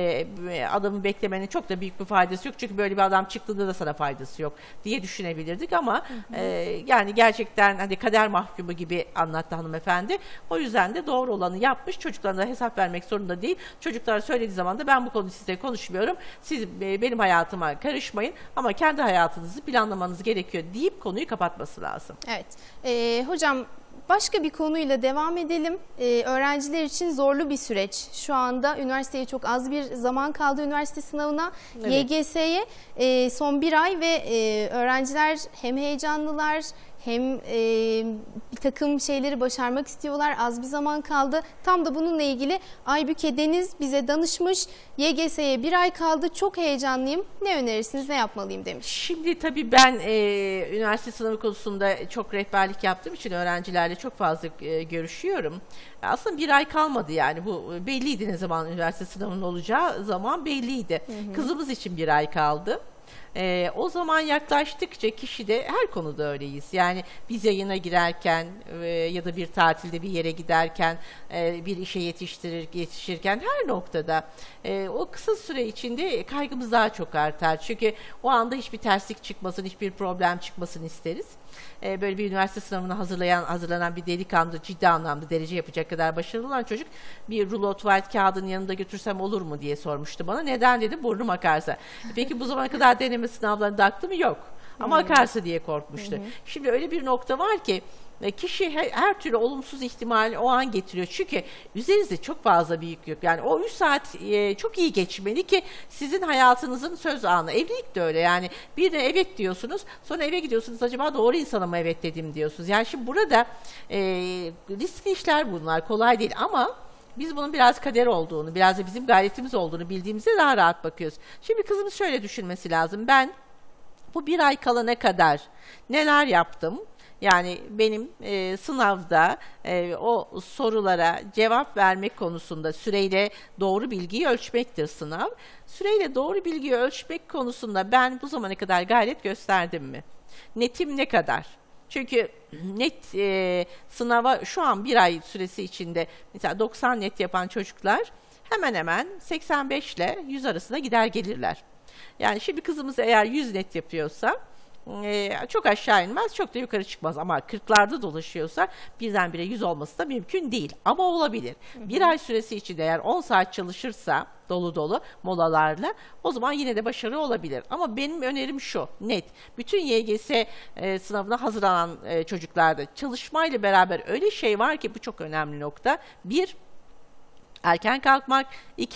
Speaker 2: e, adamı beklemenin çok da büyük bir faydası yok. Çünkü böyle bir adam çıktığında da sana faydası yok diye düşünebilirdik ama hı hı. E, yani gerçekten hani kader mahkumu gibi anlattı hanımefendi. O yüzden de doğru olanı yapmış. Çocuklarına hesap vermek zorunda değil. Çocuklar söylediği zaman da ben bu konuyu size konuşmuyorum. Siz e, benim hayatıma karışmayın ama kendi hayatınızı planlamanız gerekiyor deyip konuyu kapatması lazım.
Speaker 1: Evet. Ee, hocam başka bir konuyla devam edelim. Ee, öğrenciler için zorlu bir süreç. Şu anda üniversiteye çok az bir zaman kaldı, üniversite sınavına. Evet. Y G S'ye e, son bir ay ve e, öğrenciler hem heyecanlılar hem e, bir takım şeyleri başarmak istiyorlar. Az bir zaman kaldı. Tam da bununla ilgili Aybüke Deniz bize danışmış. Y G S'ye bir ay kaldı. Çok heyecanlıyım. Ne önerirsiniz, ne yapmalıyım demiş.
Speaker 2: Şimdi tabii ben e, üniversite sınavı konusunda çok rehberlik yaptığım için öğrencilerle çok fazla e, görüşüyorum. Aslında bir ay kalmadı yani. Bu belliydi, ne zaman üniversite sınavının olacağı zaman belliydi. Hı hı. Kızımız için bir ay kaldı. Ee, o zaman yaklaştıkça kişi de her konuda öyleyiz. Yani biz yayına girerken e, ya da bir tatilde bir yere giderken, e, bir işe yetiştirir, yetişirken her noktada e, o kısa süre içinde kaygımız daha çok artar. Çünkü o anda hiçbir terslik çıkmasın, hiçbir problem çıkmasın isteriz. E, böyle bir üniversite sınavına hazırlayan, hazırlanan bir delikanlı, ciddi anlamda derece yapacak kadar başarılı olan çocuk bir rulo tuvalet kağıdını yanında götürsem olur mu diye sormuştu bana. Neden dedim, burnum akarsa. Peki bu zamana kadar deneme sınavlarında aktı mı? Yok. Ama hmm. akarsa diye korkmuştu. Hmm. Şimdi öyle bir nokta var ki kişi her, her türlü olumsuz ihtimali o an getiriyor. Çünkü üzerinizde çok fazla bir yük yok. Yani o üç saat e, çok iyi geçmeli ki sizin hayatınızın söz anı. Evlilik de öyle. Yani bir de evet diyorsunuz, sonra eve gidiyorsunuz, acaba doğru insana mı evet dedim diyorsunuz. Yani şimdi burada e, riskli işler bunlar. Kolay değil ama biz bunun biraz kader olduğunu, biraz da bizim gayretimiz olduğunu bildiğimizde daha rahat bakıyoruz. Şimdi kızımız şöyle düşünmesi lazım. Ben bu bir ay kalana kadar neler yaptım? Yani benim e, sınavda e, o sorulara cevap vermek konusunda süreyle doğru bilgiyi ölçmektir sınav. Süreyle doğru bilgiyi ölçmek konusunda ben bu zamana kadar gayret gösterdim mi? Netim ne kadar? Çünkü net e, sınava şu an bir ay süresi içinde mesela doksan net yapan çocuklar hemen hemen seksen beş ile yüz arasında gider gelirler. Yani şimdi kızımız eğer yüz net yapıyorsa Ee, çok aşağı inmez, çok da yukarı çıkmaz ama kırklarda dolaşıyorsa birdenbire yüz olması da mümkün değil ama olabilir. Hı hı. Bir ay süresi içinde eğer on saat çalışırsa dolu dolu molalarla o zaman yine de başarı olabilir. Ama benim önerim şu, net. Bütün Y G S e, sınavına hazırlanan e, çocuklarda çalışmayla beraber öyle şey var ki bu çok önemli nokta. Bir, erken kalkmak. İki,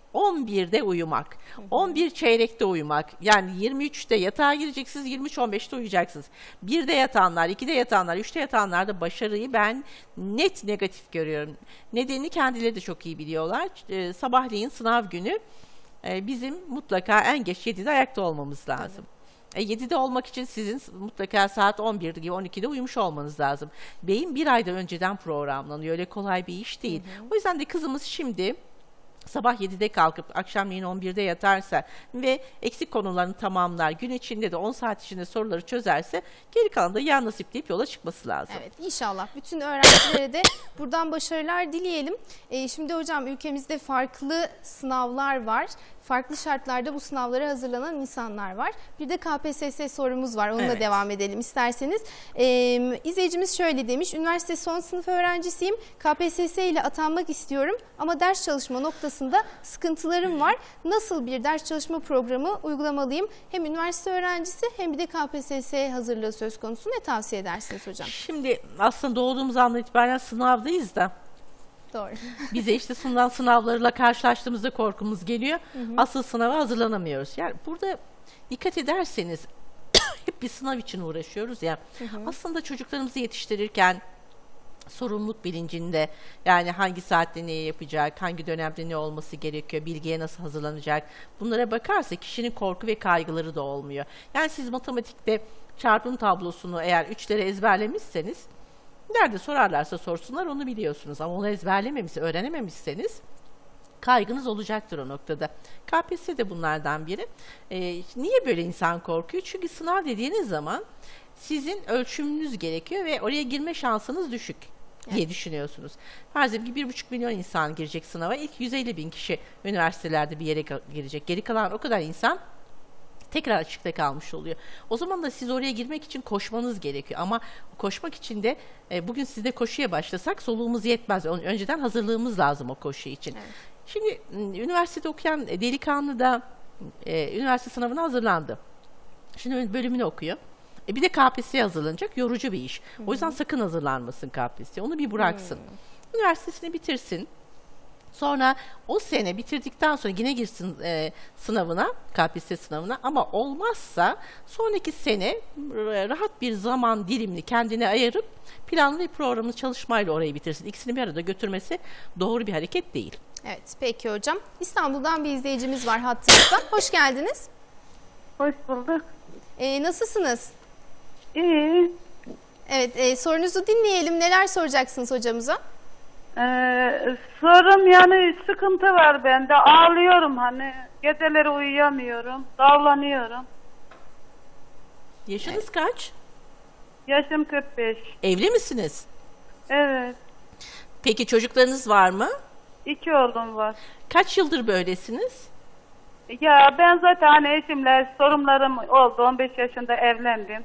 Speaker 2: on birde uyumak, on bir çeyrekte uyumak, yani yirmi üçte yatağa gireceksiniz, yirmi üç on beşte uyuyacaksınız. birde yatanlar, ikide yatanlar, üçte yatanlarda başarıyı ben net negatif görüyorum. Nedenini kendileri de çok iyi biliyorlar. Ee, sabahleyin sınav günü e, bizim mutlaka en geç yedide ayakta olmamız lazım. E, yedide olmak için sizin mutlaka saat on birde gibi on ikide uyumuş olmanız lazım. Beyin bir ayda önceden programlanıyor. Öyle kolay bir iş değil. Hı hı. O yüzden de kızımız şimdi sabah yedide kalkıp akşamleyin on birde yatarsa ve eksik konularını tamamlar, gün içinde de on saat içinde soruları çözerse geri kalan da ya nasip deyip yola çıkması lazım.
Speaker 1: Evet, inşallah. Bütün öğrencilere de buradan başarılar dileyelim. Ee, şimdi hocam ülkemizde farklı sınavlar var. Farklı şartlarda bu sınavlara hazırlanan insanlar var. Bir de K P S S sorumuz var. Onunla evet. devam edelim isterseniz. Ee, izleyicimiz şöyle demiş. Üniversite son sınıf öğrencisiyim. K P S S ile atanmak istiyorum ama ders çalışma noktasında sıkıntılarım var. Nasıl bir ders çalışma programı uygulamalıyım? Hem üniversite öğrencisi hem bir de K P S S hazırlığı söz konusu. Ne tavsiye edersiniz hocam?
Speaker 2: Şimdi aslında doğduğumuz andan itibaren sınavdayız da.
Speaker 1: Doğru.
Speaker 2: Bize işte sunulan sınavlarla karşılaştığımızda korkumuz geliyor. Hı hı. Asıl sınava hazırlanamıyoruz. Yani burada dikkat ederseniz hep bir sınav için uğraşıyoruz ya. Hı hı. Aslında çocuklarımızı yetiştirirken sorumluluk bilincinde, yani hangi saatte ne yapacak, hangi dönemde ne olması gerekiyor, bilgiye nasıl hazırlanacak, bunlara bakarsa kişinin korku ve kaygıları da olmuyor. Yani siz matematikte çarpım tablosunu eğer üçleri ezberlemişseniz, nerede sorarlarsa sorsunlar onu biliyorsunuz, ama onu ezberlememiş, öğrenememişseniz kaygınız olacaktır o noktada. K P S S de bunlardan biri. Ee, niye böyle insan korkuyor? Çünkü sınav dediğiniz zaman sizin ölçümünüz gerekiyor ve oraya girme şansınız düşük diye evet. düşünüyorsunuz. Farz edin ki bir buçuk milyon insan girecek sınava. İlk yüz elli bin kişi üniversitelerde bir yere girecek. Geri kalan o kadar insan tekrar açıkta kalmış oluyor. O zaman da siz oraya girmek için koşmanız gerekiyor. Ama koşmak için de e, bugün sizde koşuya başlasak soluğumuz yetmez. Önceden hazırlığımız lazım o koşu için. Evet. Şimdi üniversitede okuyan delikanlı da e, üniversite sınavına hazırlandı. Şimdi bölümünü okuyor. E, bir de K P S S'ye hazırlanacak. Yorucu bir iş. Hı-hı. O yüzden sakın hazırlanmasın K P S S'ye. Onu bir bıraksın. Hı-hı. Üniversitesini bitirsin. Sonra o sene bitirdikten sonra yine girsin e, sınavına, K P S S sınavına, ama olmazsa sonraki sene rahat bir zaman dilimini kendine ayırıp planlı bir programlı çalışmayla orayı bitirsin. İkisini bir arada götürmesi doğru bir hareket değil.
Speaker 1: Evet, peki hocam. İstanbul'dan bir izleyicimiz var hattımızda. Hoş geldiniz.
Speaker 5: Hoş bulduk.
Speaker 1: Ee, nasılsınız?
Speaker 5: İyi.
Speaker 1: Evet, e, sorunuzu dinleyelim. Neler soracaksınız hocamıza?
Speaker 5: Ee, sorum yani sıkıntı var bende. Ağlıyorum hani. Geceleri uyuyamıyorum. Davlanıyorum.
Speaker 2: Yaşınız evet. kaç?
Speaker 5: Yaşım kırk beş.
Speaker 2: Evli misiniz?
Speaker 5: Evet.
Speaker 2: Peki çocuklarınız var mı?
Speaker 5: İki oğlum var.
Speaker 2: Kaç yıldır böylesiniz?
Speaker 5: Ya ben zaten hani eşimle sorunlarım oldu. on beş yaşında evlendim.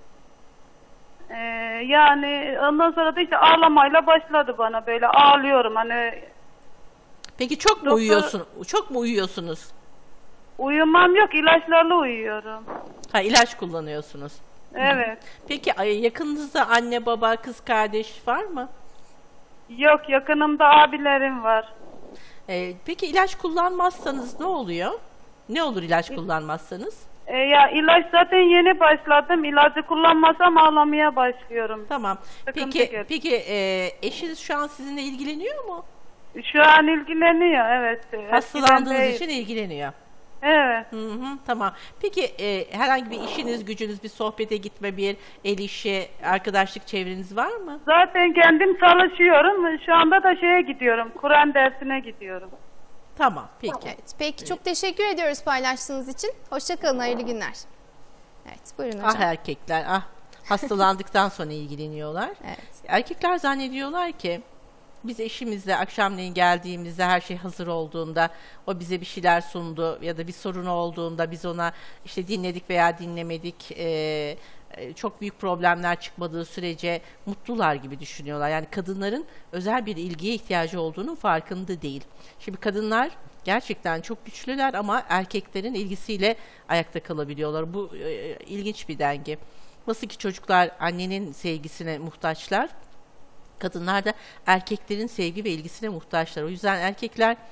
Speaker 5: Ee, yani ondan sonra da işte ağlamayla başladı bana, böyle ağlıyorum hani.
Speaker 2: Peki çok mu doktor... uyuyorsun? Çok mu uyuyorsunuz?
Speaker 5: Uyumam yok, ilaçlarla uyuyorum.
Speaker 2: Ha, ilaç kullanıyorsunuz.
Speaker 5: Evet.
Speaker 2: Peki yakınınızda anne, baba, kız kardeş var mı?
Speaker 5: Yok, yakınımda abilerim var.
Speaker 2: Ee, peki ilaç kullanmazsanız ne oluyor? Ne olur ilaç kullanmazsanız?
Speaker 5: E, ya ilaç zaten yeni başladım. İlacı kullanmasam ağlamaya başlıyorum.
Speaker 2: Tamam.
Speaker 5: Sıkıntı
Speaker 2: peki
Speaker 5: kötü.
Speaker 2: peki e, eşiniz şu an sizinle ilgileniyor mu?
Speaker 5: Şu an ilgileniyor, evet.
Speaker 2: Hastalandığınız için ilgileniyor.
Speaker 5: Evet.
Speaker 2: Hı hı, tamam. Peki e, herhangi bir işiniz, gücünüz, bir sohbete gitme, bir el işi, arkadaşlık çevreniz var mı?
Speaker 5: Zaten kendim çalışıyorum. Şu anda da şeye gidiyorum. Kur'an dersine gidiyorum.
Speaker 2: Tamam, peki.
Speaker 1: Evet, peki çok teşekkür ediyoruz paylaştığınız için. Hoşça kalın, hayırlı günler. Evet, buyurun hocam.
Speaker 2: Ah erkekler, ah hastalandıktan sonra ilgileniyorlar.
Speaker 1: Evet.
Speaker 2: Erkekler zannediyorlar ki biz eşimizle akşamleyin geldiğimizde, her şey hazır olduğunda, o bize bir şeyler sundu ya da bir sorunu olduğunda biz ona işte dinledik veya dinlemedik, e, çok büyük problemler çıkmadığı sürece mutlular gibi düşünüyorlar. Yani kadınların özel bir ilgiye ihtiyacı olduğunun farkında değil. Şimdi kadınlar gerçekten çok güçlüler ama erkeklerin ilgisiyle ayakta kalabiliyorlar. Bu e, ilginç bir denge. Nasıl ki çocuklar annenin sevgisine muhtaçlar, kadınlar da erkeklerin sevgi ve ilgisine muhtaçlar. O yüzden erkekler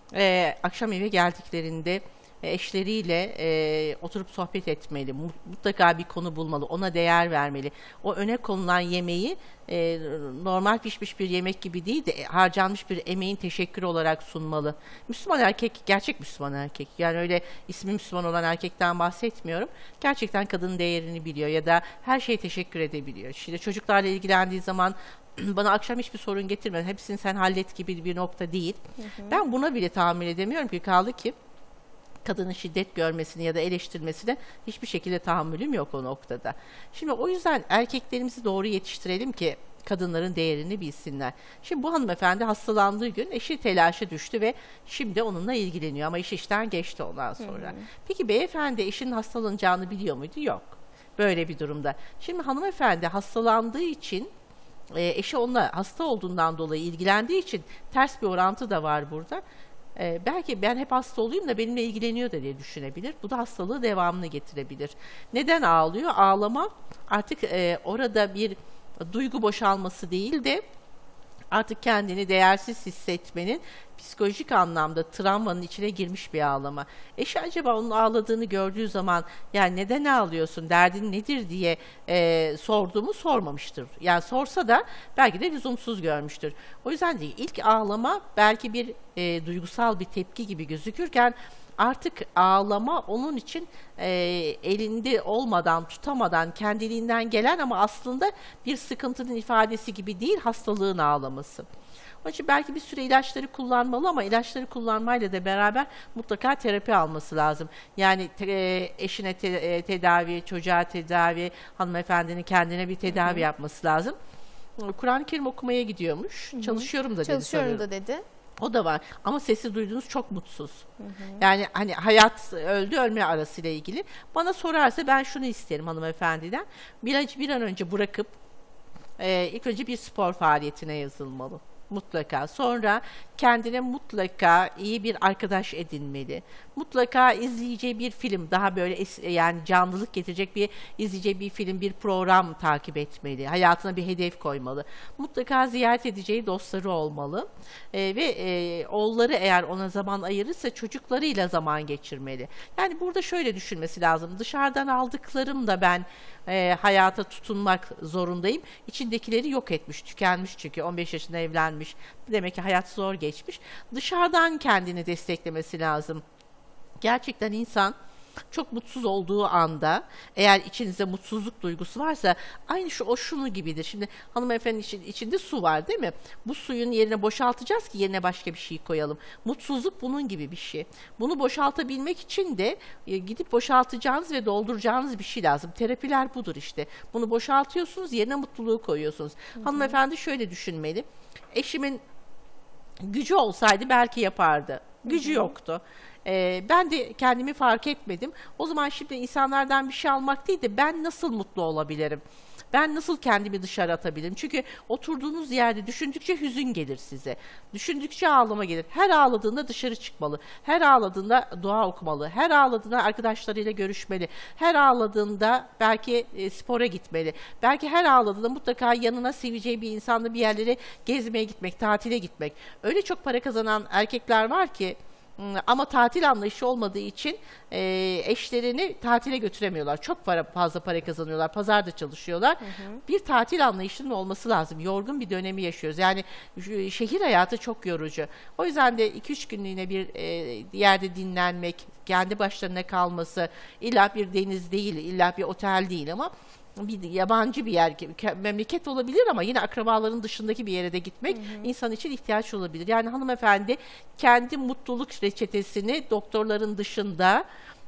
Speaker 2: e, akşam eve geldiklerinde eşleriyle e, oturup sohbet etmeli. Mutlaka bir konu bulmalı. Ona değer vermeli. O öne konulan yemeği e, normal pişmiş bir yemek gibi değil de harcanmış bir emeğin teşekkürü olarak sunmalı. Müslüman erkek, gerçek Müslüman erkek. Yani öyle ismi Müslüman olan erkekten bahsetmiyorum. Gerçekten kadının değerini biliyor ya da her şeye teşekkür edebiliyor. Şimdi çocuklarla ilgilendiği zaman bana akşam hiçbir sorun getirme, hepsini sen hallet gibi bir nokta değil. Hı hı. Ben buna bile tahammül edemiyorum ki, kaldı ki kadının şiddet görmesini ya da eleştirmesine hiçbir şekilde tahammülüm yok o noktada. Şimdi o yüzden erkeklerimizi doğru yetiştirelim ki kadınların değerini bilsinler. Şimdi bu hanımefendi hastalandığı gün eşi telaşa düştü ve şimdi onunla ilgileniyor ama iş işten geçti ondan sonra. Hı hı. Peki beyefendi eşinin hastalanacağını biliyor muydu? Yok. Böyle bir durumda. Şimdi hanımefendi hastalandığı için, eşi onunla hasta olduğundan dolayı ilgilendiği için ters bir orantı da var burada. Ee, belki ben hep hasta olayım da benimle ilgileniyor da diye düşünebilir. Bu da hastalığı devamını getirebilir. Neden ağlıyor? Ağlama artık e, orada bir duygu boşalması değil de artık kendini değersiz hissetmenin psikolojik anlamda travmanın içine girmiş bir ağlama. Eşi acaba onun ağladığını gördüğü zaman yani neden ağlıyorsun, derdin nedir diye e, sorduğumu sormamıştır. Yani sorsa da belki de lüzumsuz görmüştür. O yüzden değil, ilk ağlama belki bir e, duygusal bir tepki gibi gözükürken artık ağlama onun için e, elinde olmadan, tutamadan, kendiliğinden gelen ama aslında bir sıkıntının ifadesi gibi değil, hastalığın ağlaması. Onun için belki bir süre ilaçları kullanmalı ama ilaçları kullanmayla da beraber mutlaka terapi alması lazım. Yani te, eşine te, e, tedavi, çocuğa tedavi, hanımefendinin kendine bir tedavi Hı-hı. yapması lazım. Kur'an-ı Kerim okumaya gidiyormuş. Hı-hı. Çalışıyorum da dedi.
Speaker 1: Çalışıyorum da dedi.
Speaker 2: O da var ama sesi duydunuz çok mutsuz. Hı hı. Yani hani hayat öldü ölme arasıyla ilgili. Bana sorarsa ben şunu isterim hanımefendiden. Bir, bir an önce bırakıp e, ilk önce bir spor faaliyetine yazılmalı. Mutlaka. Sonra kendine mutlaka iyi bir arkadaş edinmeli. Mutlaka izleyeceği bir film, daha böyle yani canlılık getirecek bir izleyeceği bir film, bir program takip etmeli. Hayatına bir hedef koymalı. Mutlaka ziyaret edeceği dostları olmalı. Ee, ve e, oğulları eğer ona zaman ayırırsa çocuklarıyla zaman geçirmeli. Yani burada şöyle düşünmesi lazım. Dışarıdan aldıklarım da ben e, hayata tutunmak zorundayım. İçindekileri yok etmiş, tükenmiş çünkü on beş yaşında evlenmiş. Demek ki hayat zor geçmiş. Dışarıdan kendini desteklemesi lazım. Gerçekten insan çok mutsuz olduğu anda, eğer içinizde mutsuzluk duygusu varsa, aynı şu o şunu gibidir. Şimdi hanımefendinin için, içinde su var değil mi? Bu suyun yerine boşaltacağız ki yerine başka bir şey koyalım. Mutsuzluk bunun gibi bir şey. Bunu boşaltabilmek için de e, gidip boşaltacağınız ve dolduracağınız bir şey lazım. Terapiler budur işte. Bunu boşaltıyorsunuz, yerine mutluluğu koyuyorsunuz. Hı hı. Hanımefendi şöyle düşünmeli. Eşimin gücü olsaydı belki yapardı. Gücü yoktu. Ee, ben de kendimi fark etmedim. O zaman şimdi insanlardan bir şey almak değil de ben nasıl mutlu olabilirim? Ben nasıl kendimi dışarı atabilirim? Çünkü oturduğunuz yerde düşündükçe hüzün gelir size. Düşündükçe ağlama gelir. Her ağladığında dışarı çıkmalı. Her ağladığında dua okumalı. Her ağladığında arkadaşlarıyla görüşmeli. Her ağladığında belki e, spora gitmeli. Belki her ağladığında mutlaka yanına seveceği bir insanla bir yerlere gezmeye gitmek, tatile gitmek. Öyle çok para kazanan erkekler var ki ama tatil anlayışı olmadığı için e, eşlerini tatile götüremiyorlar. Çok para, fazla para kazanıyorlar. Pazarda çalışıyorlar. Hı hı. Bir tatil anlayışının olması lazım. Yorgun bir dönemi yaşıyoruz. Yani şehir hayatı çok yorucu. O yüzden de iki üç günlüğüne bir e, yerde dinlenmek, kendi başlarına kalması, illa bir deniz değil, illa bir otel değil ama bir yabancı bir yer, memleket olabilir ama yine akrabaların dışındaki bir yere de gitmek hı hı. insan için ihtiyaç olabilir. Yani hanımefendi kendi mutluluk reçetesini doktorların dışında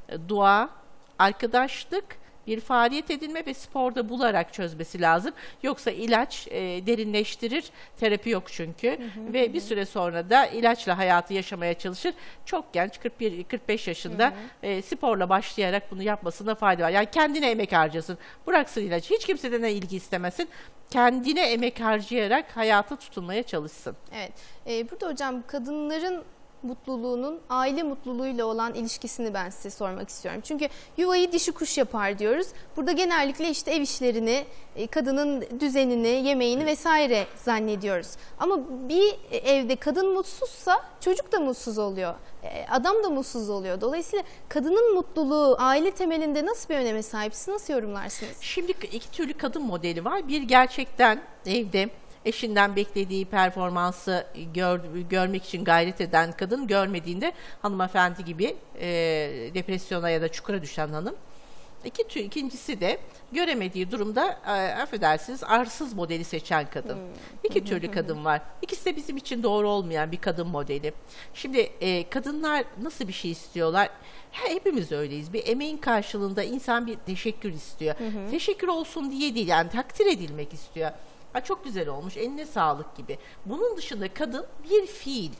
Speaker 2: dua, arkadaşlık, bir faaliyet edinme ve sporda bularak çözmesi lazım. Yoksa ilaç e, derinleştirir, terapi yok çünkü. Hı hı, ve hı. bir süre sonra da ilaçla hayatı yaşamaya çalışır. Çok genç, kırk bir kırk beş yaşında hı hı. E, sporla başlayarak bunu yapmasına fayda var. Yani kendine emek harcasın, bıraksın ilacı. Hiç kimseden ilgi istemesin. Kendine emek harcayarak hayata tutunmaya çalışsın.
Speaker 1: Evet. Ee, burada hocam kadınların mutluluğunun aile mutluluğuyla olan ilişkisini ben size sormak istiyorum. Çünkü yuvayı dişi kuş yapar diyoruz. Burada genellikle işte ev işlerini, kadının düzenini, yemeğini vesaire zannediyoruz. Ama bir evde kadın mutsuzsa çocuk da mutsuz oluyor. Adam da mutsuz oluyor. Dolayısıyla kadının mutluluğu aile temelinde nasıl bir öneme sahip? Siz nasıl yorumlarsınız?
Speaker 2: Şimdi iki türlü kadın modeli var. Bir gerçekten evde eşinden beklediği performansı gör, görmek için gayret eden kadın, görmediğinde hanımefendi gibi e, depresyona ya da çukura düşen hanım. İki tür, ikincisi de göremediği durumda e, affedersiniz arsız modeli seçen kadın. Hmm. İki türlü kadın var. İkisi de bizim için doğru olmayan bir kadın modeli. Şimdi e, kadınlar nasıl bir şey istiyorlar? Hepimiz öyleyiz. Bir emeğin karşılığında insan bir teşekkür istiyor. Hı hı. Teşekkür olsun diye değil, yani takdir edilmek istiyor. Ha, çok güzel olmuş, eline sağlık gibi. Bunun dışında kadın bir fiil.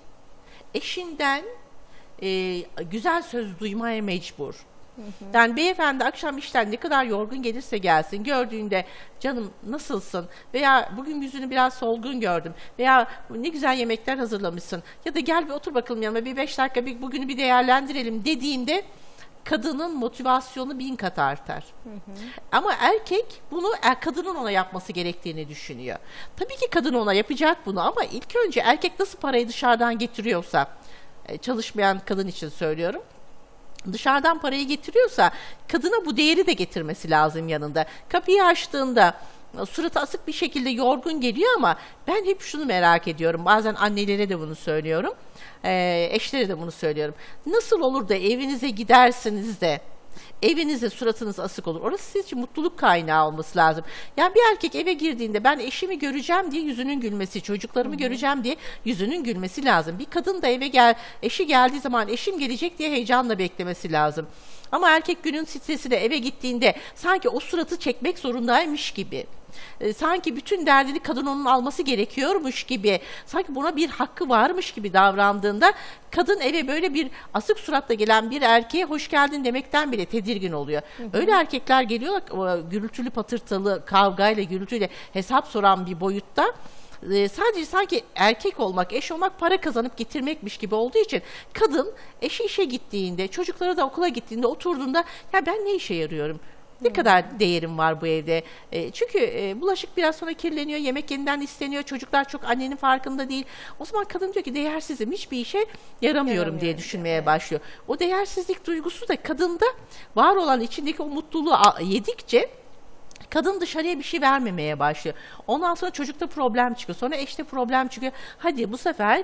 Speaker 2: Eşinden e, güzel söz duymaya mecbur. Hı hı. Yani beyefendi akşam işten ne kadar yorgun gelirse gelsin, gördüğünde canım nasılsın veya bugün yüzünü biraz solgun gördüm veya ne güzel yemekler hazırlamışsın ya da gel bir otur bakalım yanıma bir beş dakika bir, bugünü bir değerlendirelim dediğinde kadının motivasyonu bin kat artar. Hı hı. Ama erkek bunu kadının ona yapması gerektiğini düşünüyor. Tabii ki kadın ona yapacak bunu ama ilk önce erkek nasıl parayı dışarıdan getiriyorsa, çalışmayan kadın için söylüyorum, dışarıdan parayı getiriyorsa kadına bu değeri de getirmesi lazım yanında. Kapıyı açtığında suratı asık bir şekilde yorgun geliyor ama ben hep şunu merak ediyorum. Bazen annelere de bunu söylüyorum. E, eşlere de bunu söylüyorum. Nasıl olur da evinize gidersiniz de evinizde suratınız asık olur? Orası sizin için mutluluk kaynağı olması lazım. Yani bir erkek eve girdiğinde ben eşimi göreceğim diye yüzünün gülmesi, çocuklarımı Hı-hı. göreceğim diye yüzünün gülmesi lazım. Bir kadın da eve gel, eşi geldiği zaman eşim gelecek diye heyecanla beklemesi lazım. Ama erkek günün stresiyle eve gittiğinde sanki o suratı çekmek zorundaymış gibi, sanki bütün derdini kadın onun alması gerekiyormuş gibi, sanki buna bir hakkı varmış gibi davrandığında kadın eve böyle bir asık suratla gelen bir erkeğe hoş geldin demekten bile tedirgin oluyor. Hı hı. Öyle erkekler geliyor gürültülü patırtılı kavgayla gürültüyle hesap soran bir boyutta. Ee, sadece sanki erkek olmak, eş olmak para kazanıp getirmekmiş gibi olduğu için kadın eşi işe gittiğinde, çocukları da okula gittiğinde oturduğunda ya ben ne işe yarıyorum? Ne hmm. kadar değerim var bu evde? E, çünkü e, bulaşık biraz sonra kirleniyor, yemek yeniden isteniyor, çocuklar çok annenin farkında değil. O zaman kadın diyor ki değersizim, hiçbir işe yaramıyorum diye düşünmeye evet. başlıyor. O değersizlik duygusu da kadında var olan içindeki o mutluluğu yedikçe kadın dışarıya bir şey vermemeye başlıyor. Ondan sonra çocukta problem çıkıyor. Sonra eşte problem çıkıyor. Hadi bu sefer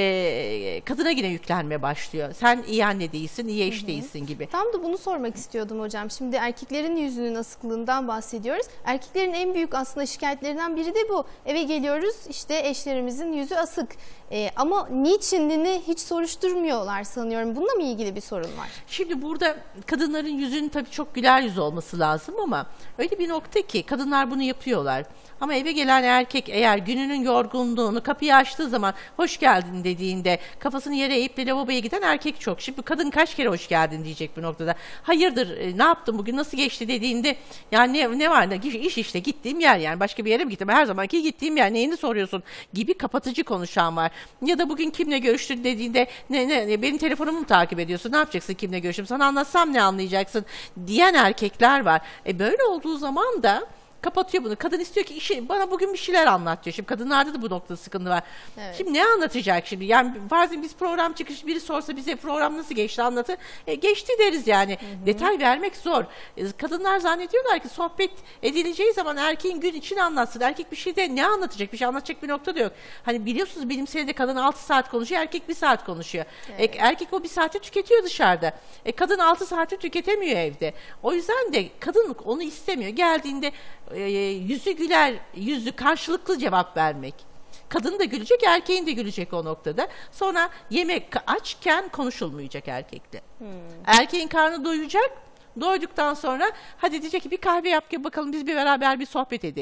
Speaker 2: e, kadına yine yüklenmeye başlıyor. Sen iyi anne değilsin, iyi eş Hı-hı. değilsin gibi.
Speaker 1: Tam da bunu sormak istiyordum hocam. Şimdi erkeklerin yüzünün asıklığından bahsediyoruz. Erkeklerin en büyük aslında şikayetlerinden biri de bu. Eve geliyoruz işte eşlerimizin yüzü asık. E, ama niçinini hiç soruşturmuyorlar sanıyorum. Bununla mı ilgili bir sorun var?
Speaker 2: Şimdi burada kadınların yüzünün tabii çok güler yüz olması lazım ama öyle bir nokta ki kadınlar bunu yapıyorlar. Ama eve gelen erkek eğer gününün yorgunluğunu kapıyı açtığı zaman hoş geldin dediğinde kafasını yere eğip de lavaboya giden erkek çok. Şimdi kadın kaç kere hoş geldin diyecek bir noktada. Hayırdır e, ne yaptın bugün nasıl geçti dediğinde yani ne, ne var ne iş işte gittiğim yer yani başka bir yere mi gittim her zamanki gittiğim yer neyini soruyorsun gibi kapatıcı konuşan var. Ya da bugün kimle görüştün dediğinde ne, ne, ne benim telefonumu mu takip ediyorsun ne yapacaksın kimle görüştüm sana anlatsam ne anlayacaksın diyen erkekler var. E böyle olduğu zaman da kapatıyor bunu. Kadın istiyor ki işi, bana bugün bir şeyler anlat diyor. Şimdi kadınlarda da bu noktada sıkıntı var. Evet. Şimdi ne anlatacak şimdi? Yani bazen biz program çıkışı biri sorsa bize program nasıl geçti anlatır. E, geçti deriz yani. Hı hı. Detay vermek zor. E, kadınlar zannediyorlar ki sohbet edileceği zaman erkeğin gün için anlatsın. Erkek bir şey de ne anlatacak? Bir şey anlatacak bir nokta da yok. Hani biliyorsunuz bilim senede kadın altı saat konuşuyor, erkek bir saat konuşuyor. Evet. E, erkek o bir saati tüketiyor dışarıda. E, kadın altı saati tüketemiyor evde. O yüzden de kadın onu istemiyor. Geldiğinde e, yüzü güler, yüzü karşılıklı cevap vermek. Kadın da gülecek, erkeğin de gülecek o noktada. Sonra yemek açken konuşulmayacak erkekle. Hmm. Erkeğin karnı doyacak, doyduktan sonra hadi diyecek ki bir kahve yap ki bakalım biz bir beraber bir sohbet edelim.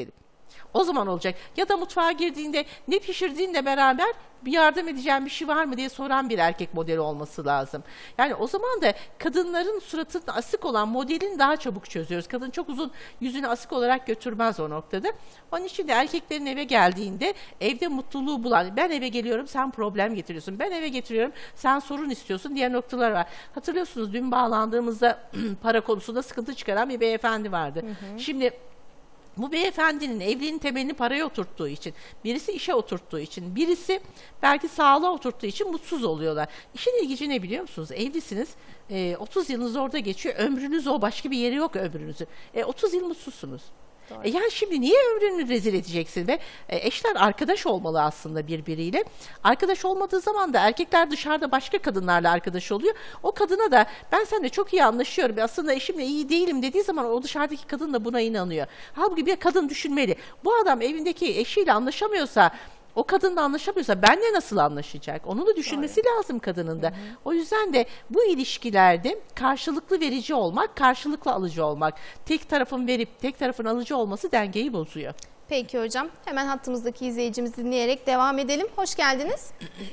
Speaker 2: O zaman olacak. Ya da mutfağa girdiğinde ne pişirdiğinle beraber bir yardım edeceğim bir şey var mı diye soran bir erkek modeli olması lazım. Yani o zaman da kadınların suratında asık olan modelini daha çabuk çözüyoruz. Kadın çok uzun yüzünü asık olarak götürmez o noktada. Onun için de erkeklerin eve geldiğinde evde mutluluğu bulan, ben eve geliyorum sen problem getiriyorsun, ben eve getiriyorum sen sorun istiyorsun diye noktalar var. Hatırlıyorsunuz dün bağlandığımızda para konusunda sıkıntı çıkaran bir beyefendi vardı. Hı hı. Şimdi bu beyefendinin evliliğin temelini paraya oturttuğu için, birisi işe oturttuğu için, birisi belki sağlığa oturttuğu için mutsuz oluyorlar. İşin ilginci ne biliyor musunuz? Evlisiniz, e, otuz yılınız orada geçiyor, ömrünüz o, başka bir yeri yok ömrünüzün. E, otuz yıl mutsuzsunuz. E yani şimdi niye ömrünü rezil edeceksin? Ve e, eşler arkadaş olmalı aslında birbiriyle. Arkadaş olmadığı zaman da erkekler dışarıda başka kadınlarla arkadaş oluyor. O kadına da ben seninle çok iyi anlaşıyorum, aslında eşimle iyi değilim dediği zaman o dışarıdaki kadın da buna inanıyor. Halbuki bir kadın düşünmeli. Bu adam evindeki eşiyle anlaşamıyorsa, o kadınla anlaşamıyorsa benle nasıl anlaşacak? Onu da düşünmesi Doğru. lazım kadının da. Hı hı. O yüzden de bu ilişkilerde karşılıklı verici olmak, karşılıklı alıcı olmak. Tek tarafın verip tek tarafın alıcı olması dengeyi bozuyor.
Speaker 1: Peki hocam. Hemen hattımızdaki izleyicimizi dinleyerek devam edelim. Hoş geldiniz.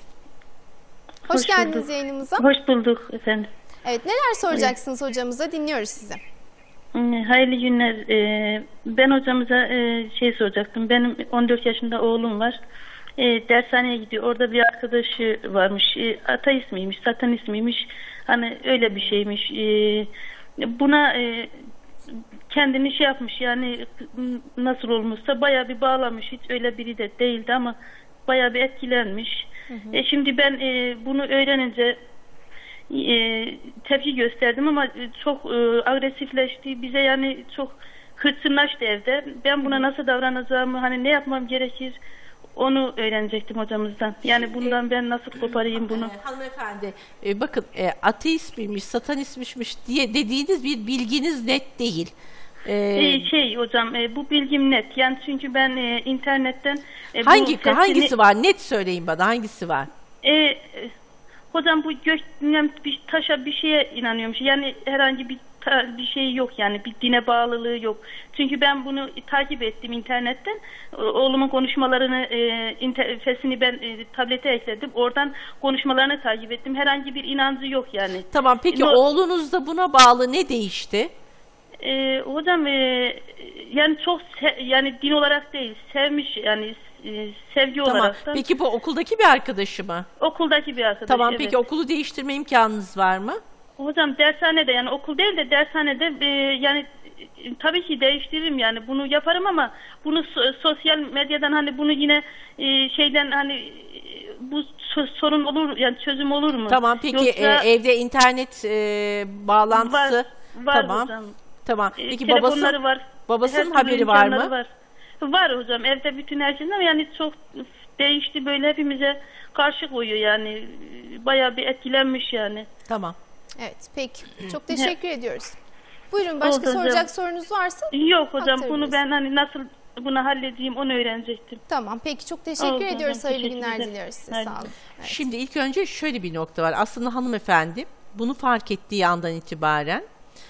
Speaker 1: Hoş, Hoş geldiniz bulduk. Yayınımıza.
Speaker 6: Hoş bulduk efendim.
Speaker 1: Evet, neler soracaksınız evet. hocamıza? Dinliyoruz sizi.
Speaker 6: Hayırlı günler. Ben hocamıza şey soracaktım. Benim on dört yaşında oğlum var. Dershaneye gidiyor. Orada bir arkadaşı varmış. Ateist miymiş, satanist miymiş? Hani öyle bir şeymiş. Buna kendini şey yapmış, yani nasıl olmuşsa bayağı bir bağlamış. Hiç öyle biri de değildi ama bayağı bir etkilenmiş. Hı hı. E şimdi ben bunu öğrenince E, tepki gösterdim ama çok e, agresifleşti. Bize yani çok hırçınlaştı evde. Ben buna nasıl davranacağımı, hani ne yapmam gerekir onu öğrenecektim hocamızdan. Yani bundan ben nasıl koparayım bunu?
Speaker 2: Hanımefendi e, bakın e, ateist miymiş, satanistmişmiş diye dediğiniz bir bilginiz net değil.
Speaker 6: Ee, e, şey hocam e, bu bilgim net. Yani çünkü ben e, internetten e,
Speaker 2: hangi
Speaker 6: bu sesini,
Speaker 2: hangisi var? Net söyleyin bana, hangisi var?
Speaker 6: E, Hocam bu gökten bir taşa bir şeye inanıyormuş. Yani herhangi bir bir şey yok, yani bir dine bağlılığı yok. Çünkü ben bunu takip ettim internetten. Oğlumun konuşmalarını, e, sesini ben e, tablete ekledim. Oradan konuşmalarını takip ettim. Herhangi bir inancı yok yani.
Speaker 2: Tamam, peki no, oğlunuzda buna bağlı ne değişti?
Speaker 6: E, hocam e, yani çok yani din olarak değil, sevmiş yani. Sevgi
Speaker 2: tamam.
Speaker 6: olarak da.
Speaker 2: Peki bu okuldaki bir arkadaşı mı?
Speaker 6: Okuldaki bir arkadaş.
Speaker 2: Tamam,
Speaker 6: evet.
Speaker 2: Peki okulu değiştirme imkanınız var mı?
Speaker 6: Hocam dershanede, yani okul değil de dershanede e, yani e, tabii ki değiştiririm, yani bunu yaparım ama bunu so sosyal medyadan hani bunu yine e, şeyden hani e, bu so sorun olur, yani çözüm olur mu?
Speaker 2: Tamam, peki Yoksa, e, evde internet e, bağlantısı
Speaker 6: var, var
Speaker 2: tamam.
Speaker 6: hocam.
Speaker 2: Tamam. Peki
Speaker 6: e,
Speaker 2: babası
Speaker 6: var.
Speaker 2: babasının haberi var mı?
Speaker 6: Var. Var hocam, evde bütün her şeyden, yani çok değişti, böyle hepimize karşı koyuyor, yani bayağı bir etkilenmiş yani.
Speaker 2: Tamam.
Speaker 1: Evet, peki. Çok teşekkür ediyoruz. Buyurun, başka
Speaker 6: Oldu
Speaker 1: soracak
Speaker 6: hocam.
Speaker 1: sorunuz varsa?
Speaker 6: Yok hocam, bunu ben hani nasıl bunu halledeyim onu öğrenecektim.
Speaker 1: Tamam, peki çok teşekkür
Speaker 6: Oldu
Speaker 1: ediyoruz.
Speaker 6: hocam,
Speaker 1: Hayırlı
Speaker 6: teşekkür
Speaker 1: günler
Speaker 6: ederim.
Speaker 1: diliyoruz size.
Speaker 6: Hayır.
Speaker 1: Sağ olun. Evet.
Speaker 2: Şimdi ilk önce şöyle bir nokta var. Aslında hanımefendi bunu fark ettiği andan itibaren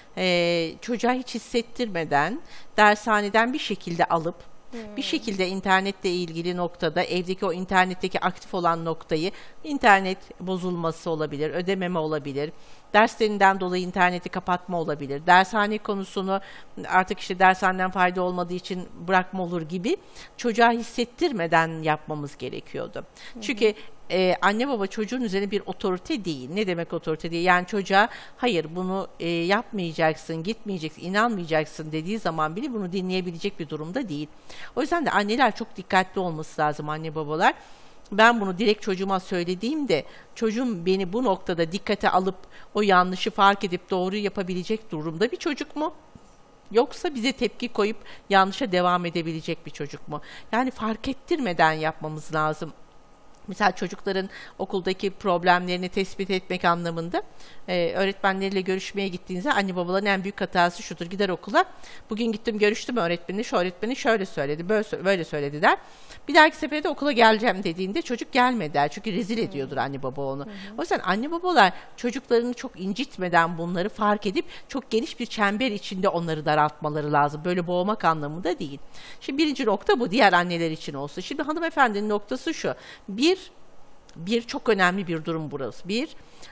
Speaker 2: e, çocuğa hiç hissettirmeden dershaneden bir şekilde alıp Hmm. bir şekilde internetle ilgili noktada evdeki o internetteki aktif olan noktayı, internet bozulması olabilir, ödememe olabilir, derslerinden dolayı interneti kapatma olabilir, dershane konusunu artık işte dershaneden fayda olmadığı için bırakma olur gibi çocuğa hissettirmeden yapmamız gerekiyordu. Hmm. Çünkü Ee, anne baba çocuğun üzerine bir otorite değil. Ne demek otorite değil? Yani çocuğa hayır bunu e, yapmayacaksın, gitmeyeceksin, inanmayacaksın dediği zaman bile bunu dinleyebilecek bir durumda değil. O yüzden de anneler çok dikkatli olması lazım, anne babalar. Ben bunu direkt çocuğuma söylediğimde çocuğum beni bu noktada dikkate alıp o yanlışı fark edip doğruyu yapabilecek durumda bir çocuk mu? Yoksa bize tepki koyup yanlışa devam edebilecek bir çocuk mu? Yani fark ettirmeden yapmamız lazım. Mesela çocukların okuldaki problemlerini tespit etmek anlamında e, öğretmenleriyle görüşmeye gittiğinizde anne babaların en büyük hatası şudur: gider okula, bugün gittim görüştüm öğretmeni, şu öğretmeni şöyle söyledi, böyle, böyle söyledi der. Bir dahaki sefere de okula geleceğim dediğinde çocuk gelme der. Çünkü rezil ediyordur anne baba onu. Hı hı. O yüzden anne babalar çocuklarını çok incitmeden bunları fark edip çok geniş bir çember içinde onları daraltmaları lazım. Böyle boğmak anlamında değil. Şimdi birinci nokta bu, diğer anneler için olsun. Şimdi hanımefendinin noktası şu: bir Bir çok önemli bir durum burası. Bir,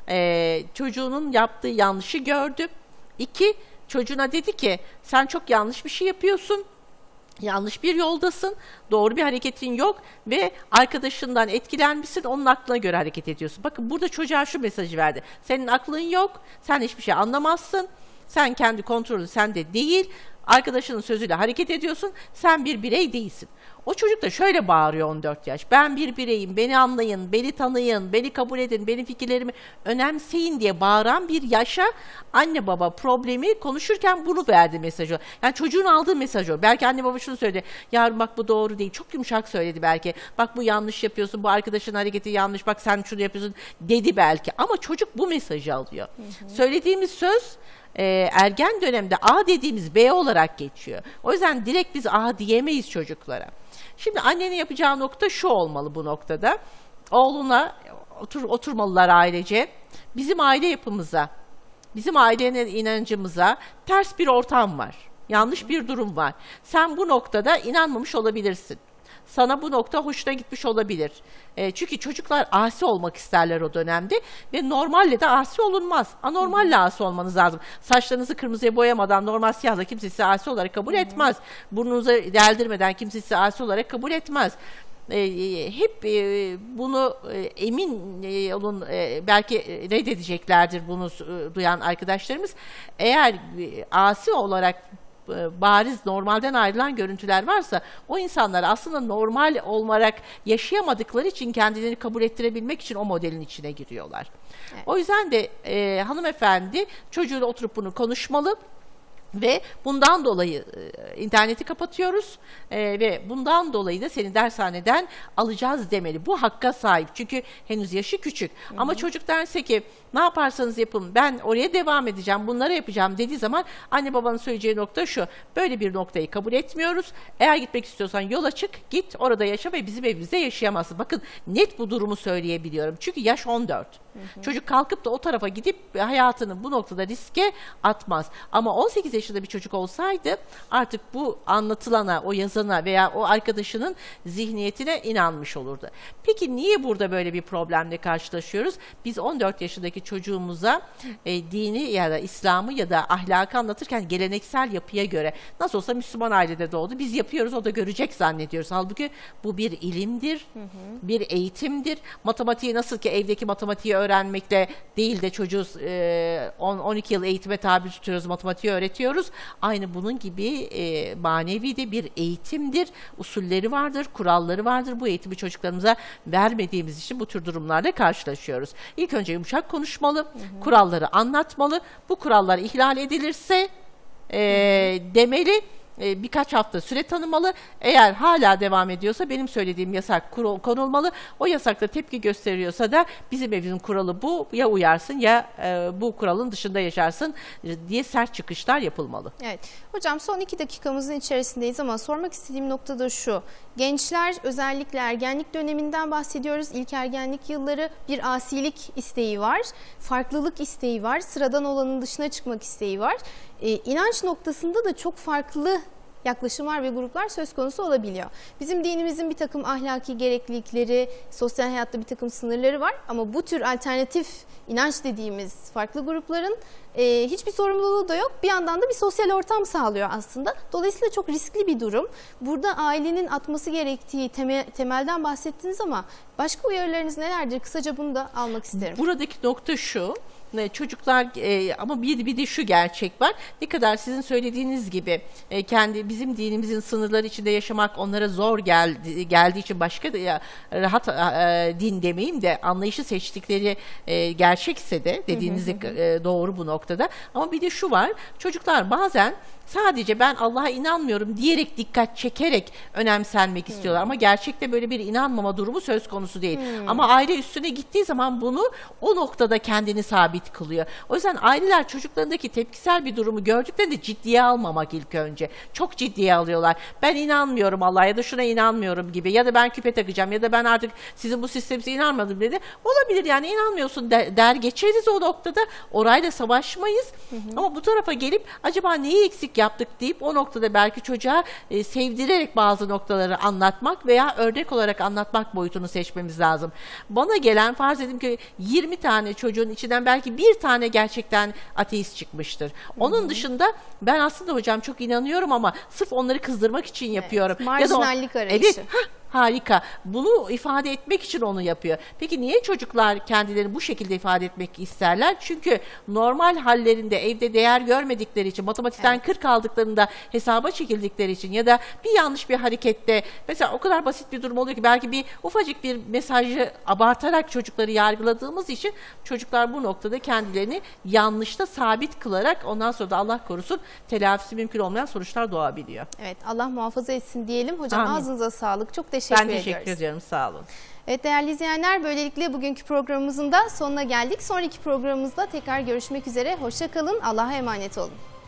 Speaker 2: e, çocuğunun yaptığı yanlışı gördü. İki, çocuğuna dedi ki sen çok yanlış bir şey yapıyorsun. Yanlış bir yoldasın, doğru bir hareketin yok ve arkadaşından etkilenmişsin, onun aklına göre hareket ediyorsun. Bakın burada çocuğa şu mesajı verdi: senin aklın yok, sen hiçbir şey anlamazsın, sen kendi kontrolün sende değil, arkadaşının sözüyle hareket ediyorsun, sen bir birey değilsin. O çocuk da şöyle bağırıyor on dört yaş: ben bir bireyim, beni anlayın, beni tanıyın, beni kabul edin, benim fikirlerimi önemseyin diye bağıran bir yaşa anne baba problemi konuşurken bunu verdi mesajı. Yani çocuğun aldığı mesaj o. Belki anne baba şunu söyledi: yavrum bak bu doğru değil. Çok yumuşak söyledi belki. Bak bu yanlış yapıyorsun, bu arkadaşın hareketi yanlış, bak sen şunu yapıyorsun dedi belki. Ama çocuk bu mesajı alıyor. Hı hı. Söylediğimiz söz e, ergen dönemde A dediğimiz B olarak geçiyor. O yüzden direkt biz A diyemeyiz çocuklara. Şimdi annenin yapacağı nokta şu olmalı bu noktada: oğluna otur, oturmalılar ailece. Bizim aile yapımıza, bizim ailenin inancımıza ters bir ortam var. Yanlış bir durum var. Sen bu noktada inanmamış olabilirsin. Sana bu nokta hoşuna gitmiş olabilir. E, çünkü çocuklar asi olmak isterler o dönemde ve normalle de asi olunmaz. Anormalle asi olmanız lazım. Saçlarınızı kırmızıya boyamadan normal siyahla kimse sizi asi olarak kabul etmez. Burnunuzu deldirmeden kimse sizi asi olarak kabul etmez. E, hep e, bunu e, emin e, olun, e, belki reddedeceklerdir bunu e, duyan arkadaşlarımız. Eğer e, asi olarak bariz normalden ayrılan görüntüler varsa o insanlar aslında normal olarak yaşayamadıkları için kendilerini kabul ettirebilmek için o modelin içine giriyorlar. Evet. O yüzden de e, hanımefendi çocuğuyla oturup bunu konuşmalı. Ve bundan dolayı e, interneti kapatıyoruz e, ve bundan dolayı da seni dershaneden alacağız demeli. Bu hakka sahip çünkü henüz yaşı küçük. Hı hı. Ama çocuk derse ki ne yaparsanız yapın, ben oraya devam edeceğim, bunları yapacağım dediği zaman anne babanın söyleyeceği nokta şu: böyle bir noktayı kabul etmiyoruz. Eğer gitmek istiyorsan yola çık, git orada yaşa ve bizim evimizde yaşayamazsın. Bakın net bu durumu söyleyebiliyorum. Çünkü yaş on dört. Hı hı. Çocuk kalkıp da o tarafa gidip hayatını bu noktada riske atmaz. Ama on sekiz yaşında bir çocuk olsaydı artık bu anlatılana, o yazana veya o arkadaşının zihniyetine inanmış olurdu. Peki niye burada böyle bir problemle karşılaşıyoruz? Biz on dört yaşındaki çocuğumuza e, dini ya da İslam'ı ya da ahlakı anlatırken geleneksel yapıya göre, nasıl olsa Müslüman ailede doğdu, biz yapıyoruz, o da görecek zannediyoruz. Halbuki bu bir ilimdir, hı hı. bir eğitimdir. Matematiği nasıl ki evdeki matematiği öğrenmekle değil de çocuğu e, on on iki yıl eğitime tabi tutuyoruz, matematiği öğretiyoruz. Aynı bunun gibi e, manevi de bir eğitimdir. Usulleri vardır, kuralları vardır. Bu eğitimi çocuklarımıza vermediğimiz için bu tür durumlarla karşılaşıyoruz. İlk önce yumuşak konuşmalı, hı hı. kuralları anlatmalı. Bu kurallar ihlal edilirse e, demeli. Birkaç hafta süre tanımalı. Eğer hala devam ediyorsa benim söylediğim yasak konulmalı. O yasakta tepki gösteriyorsa da bizim evimizin kuralı bu, ya uyarsın ya e, bu kuralın dışında yaşarsın diye sert çıkışlar yapılmalı.
Speaker 1: Evet. Hocam son iki dakikamızın içerisindeyiz ama sormak istediğim nokta da şu: gençler, özellikle ergenlik döneminden bahsediyoruz. İlk ergenlik yılları, bir asilik isteği var, farklılık isteği var, sıradan olanın dışına çıkmak isteği var. Ee, inanç noktasında da çok farklı yaklaşımlar ve gruplar söz konusu olabiliyor. Bizim dinimizin bir takım ahlaki gereklilikleri, sosyal hayatta bir takım sınırları var ama bu tür alternatif inanç dediğimiz farklı grupların e, hiçbir sorumluluğu da yok. Bir yandan da bir sosyal ortam sağlıyor aslında. Dolayısıyla çok riskli bir durum. Burada ailenin atması gerektiği temel, temelden bahsettiniz ama başka uyarılarınız nelerdir? Kısaca bunu da almak isterim.
Speaker 2: Buradaki nokta şu: çocuklar e, ama bir, bir de şu gerçek var. Ne kadar sizin söylediğiniz gibi e, kendi bizim dinimizin sınırları içinde yaşamak onlara zor geldi, geldiği için başka da ya, rahat e, din demeyeyim de anlayışı seçtikleri e, gerçekse de dediğiniz e, doğru bu nokta. noktada. Ama bir de şu var, çocuklar bazen sadece ben Allah'a inanmıyorum diyerek, dikkat çekerek önemsenmek hmm. istiyorlar. Ama gerçekte böyle bir inanmama durumu söz konusu değil. Hmm. Ama aile üstüne gittiği zaman bunu o noktada kendini sabit kılıyor. O yüzden aileler çocuklarındaki tepkisel bir durumu gördüklerinde ciddiye almamak ilk önce. Çok ciddiye alıyorlar. Ben inanmıyorum Allah'a ya da şuna inanmıyorum gibi, ya da ben küpe takacağım ya da ben artık sizin bu sisteminize inanmadım dedi. Olabilir yani, inanmıyorsun der, der geçeriz o noktada. Orayla savaşmayız. Hı hı. Ama bu tarafa gelip acaba neyi eksik yaptık deyip o noktada belki çocuğa e, sevdirerek bazı noktaları anlatmak veya örnek olarak anlatmak boyutunu seçmemiz lazım. Bana gelen, farz edin ki yirmi tane çocuğun içinden belki bir tane gerçekten ateist çıkmıştır. Onun hmm. dışında ben aslında hocam çok inanıyorum ama sırf onları kızdırmak için yapıyorum.
Speaker 1: Evet, marjinallik
Speaker 2: ya da o,
Speaker 1: arayışı.
Speaker 2: Evet. Hah, harika. Bunu ifade etmek için onu yapıyor. Peki niye çocuklar kendilerini bu şekilde ifade etmek isterler? Çünkü normal hallerinde evde değer görmedikleri için, matematikten evet. kırk aldıklarında hesaba çekildikleri için ya da bir yanlış bir harekette, mesela o kadar basit bir durum oluyor ki belki bir ufacık bir mesajı abartarak çocukları yargıladığımız için çocuklar bu noktada kendilerini yanlışta sabit kılarak ondan sonra da Allah korusun telafisi mümkün olmayan sonuçlar doğabiliyor.
Speaker 1: Evet, Allah muhafaza etsin diyelim. Hocam
Speaker 2: Amin.
Speaker 1: Ağzınıza sağlık. Çok teşekkür
Speaker 2: Ben
Speaker 1: ediyoruz.
Speaker 2: teşekkür ediyorum. Sağ olun.
Speaker 1: Evet değerli izleyenler, böylelikle bugünkü programımızın da sonuna geldik. Sonraki programımızda tekrar görüşmek üzere. Hoşça kalın. Allah'a emanet olun.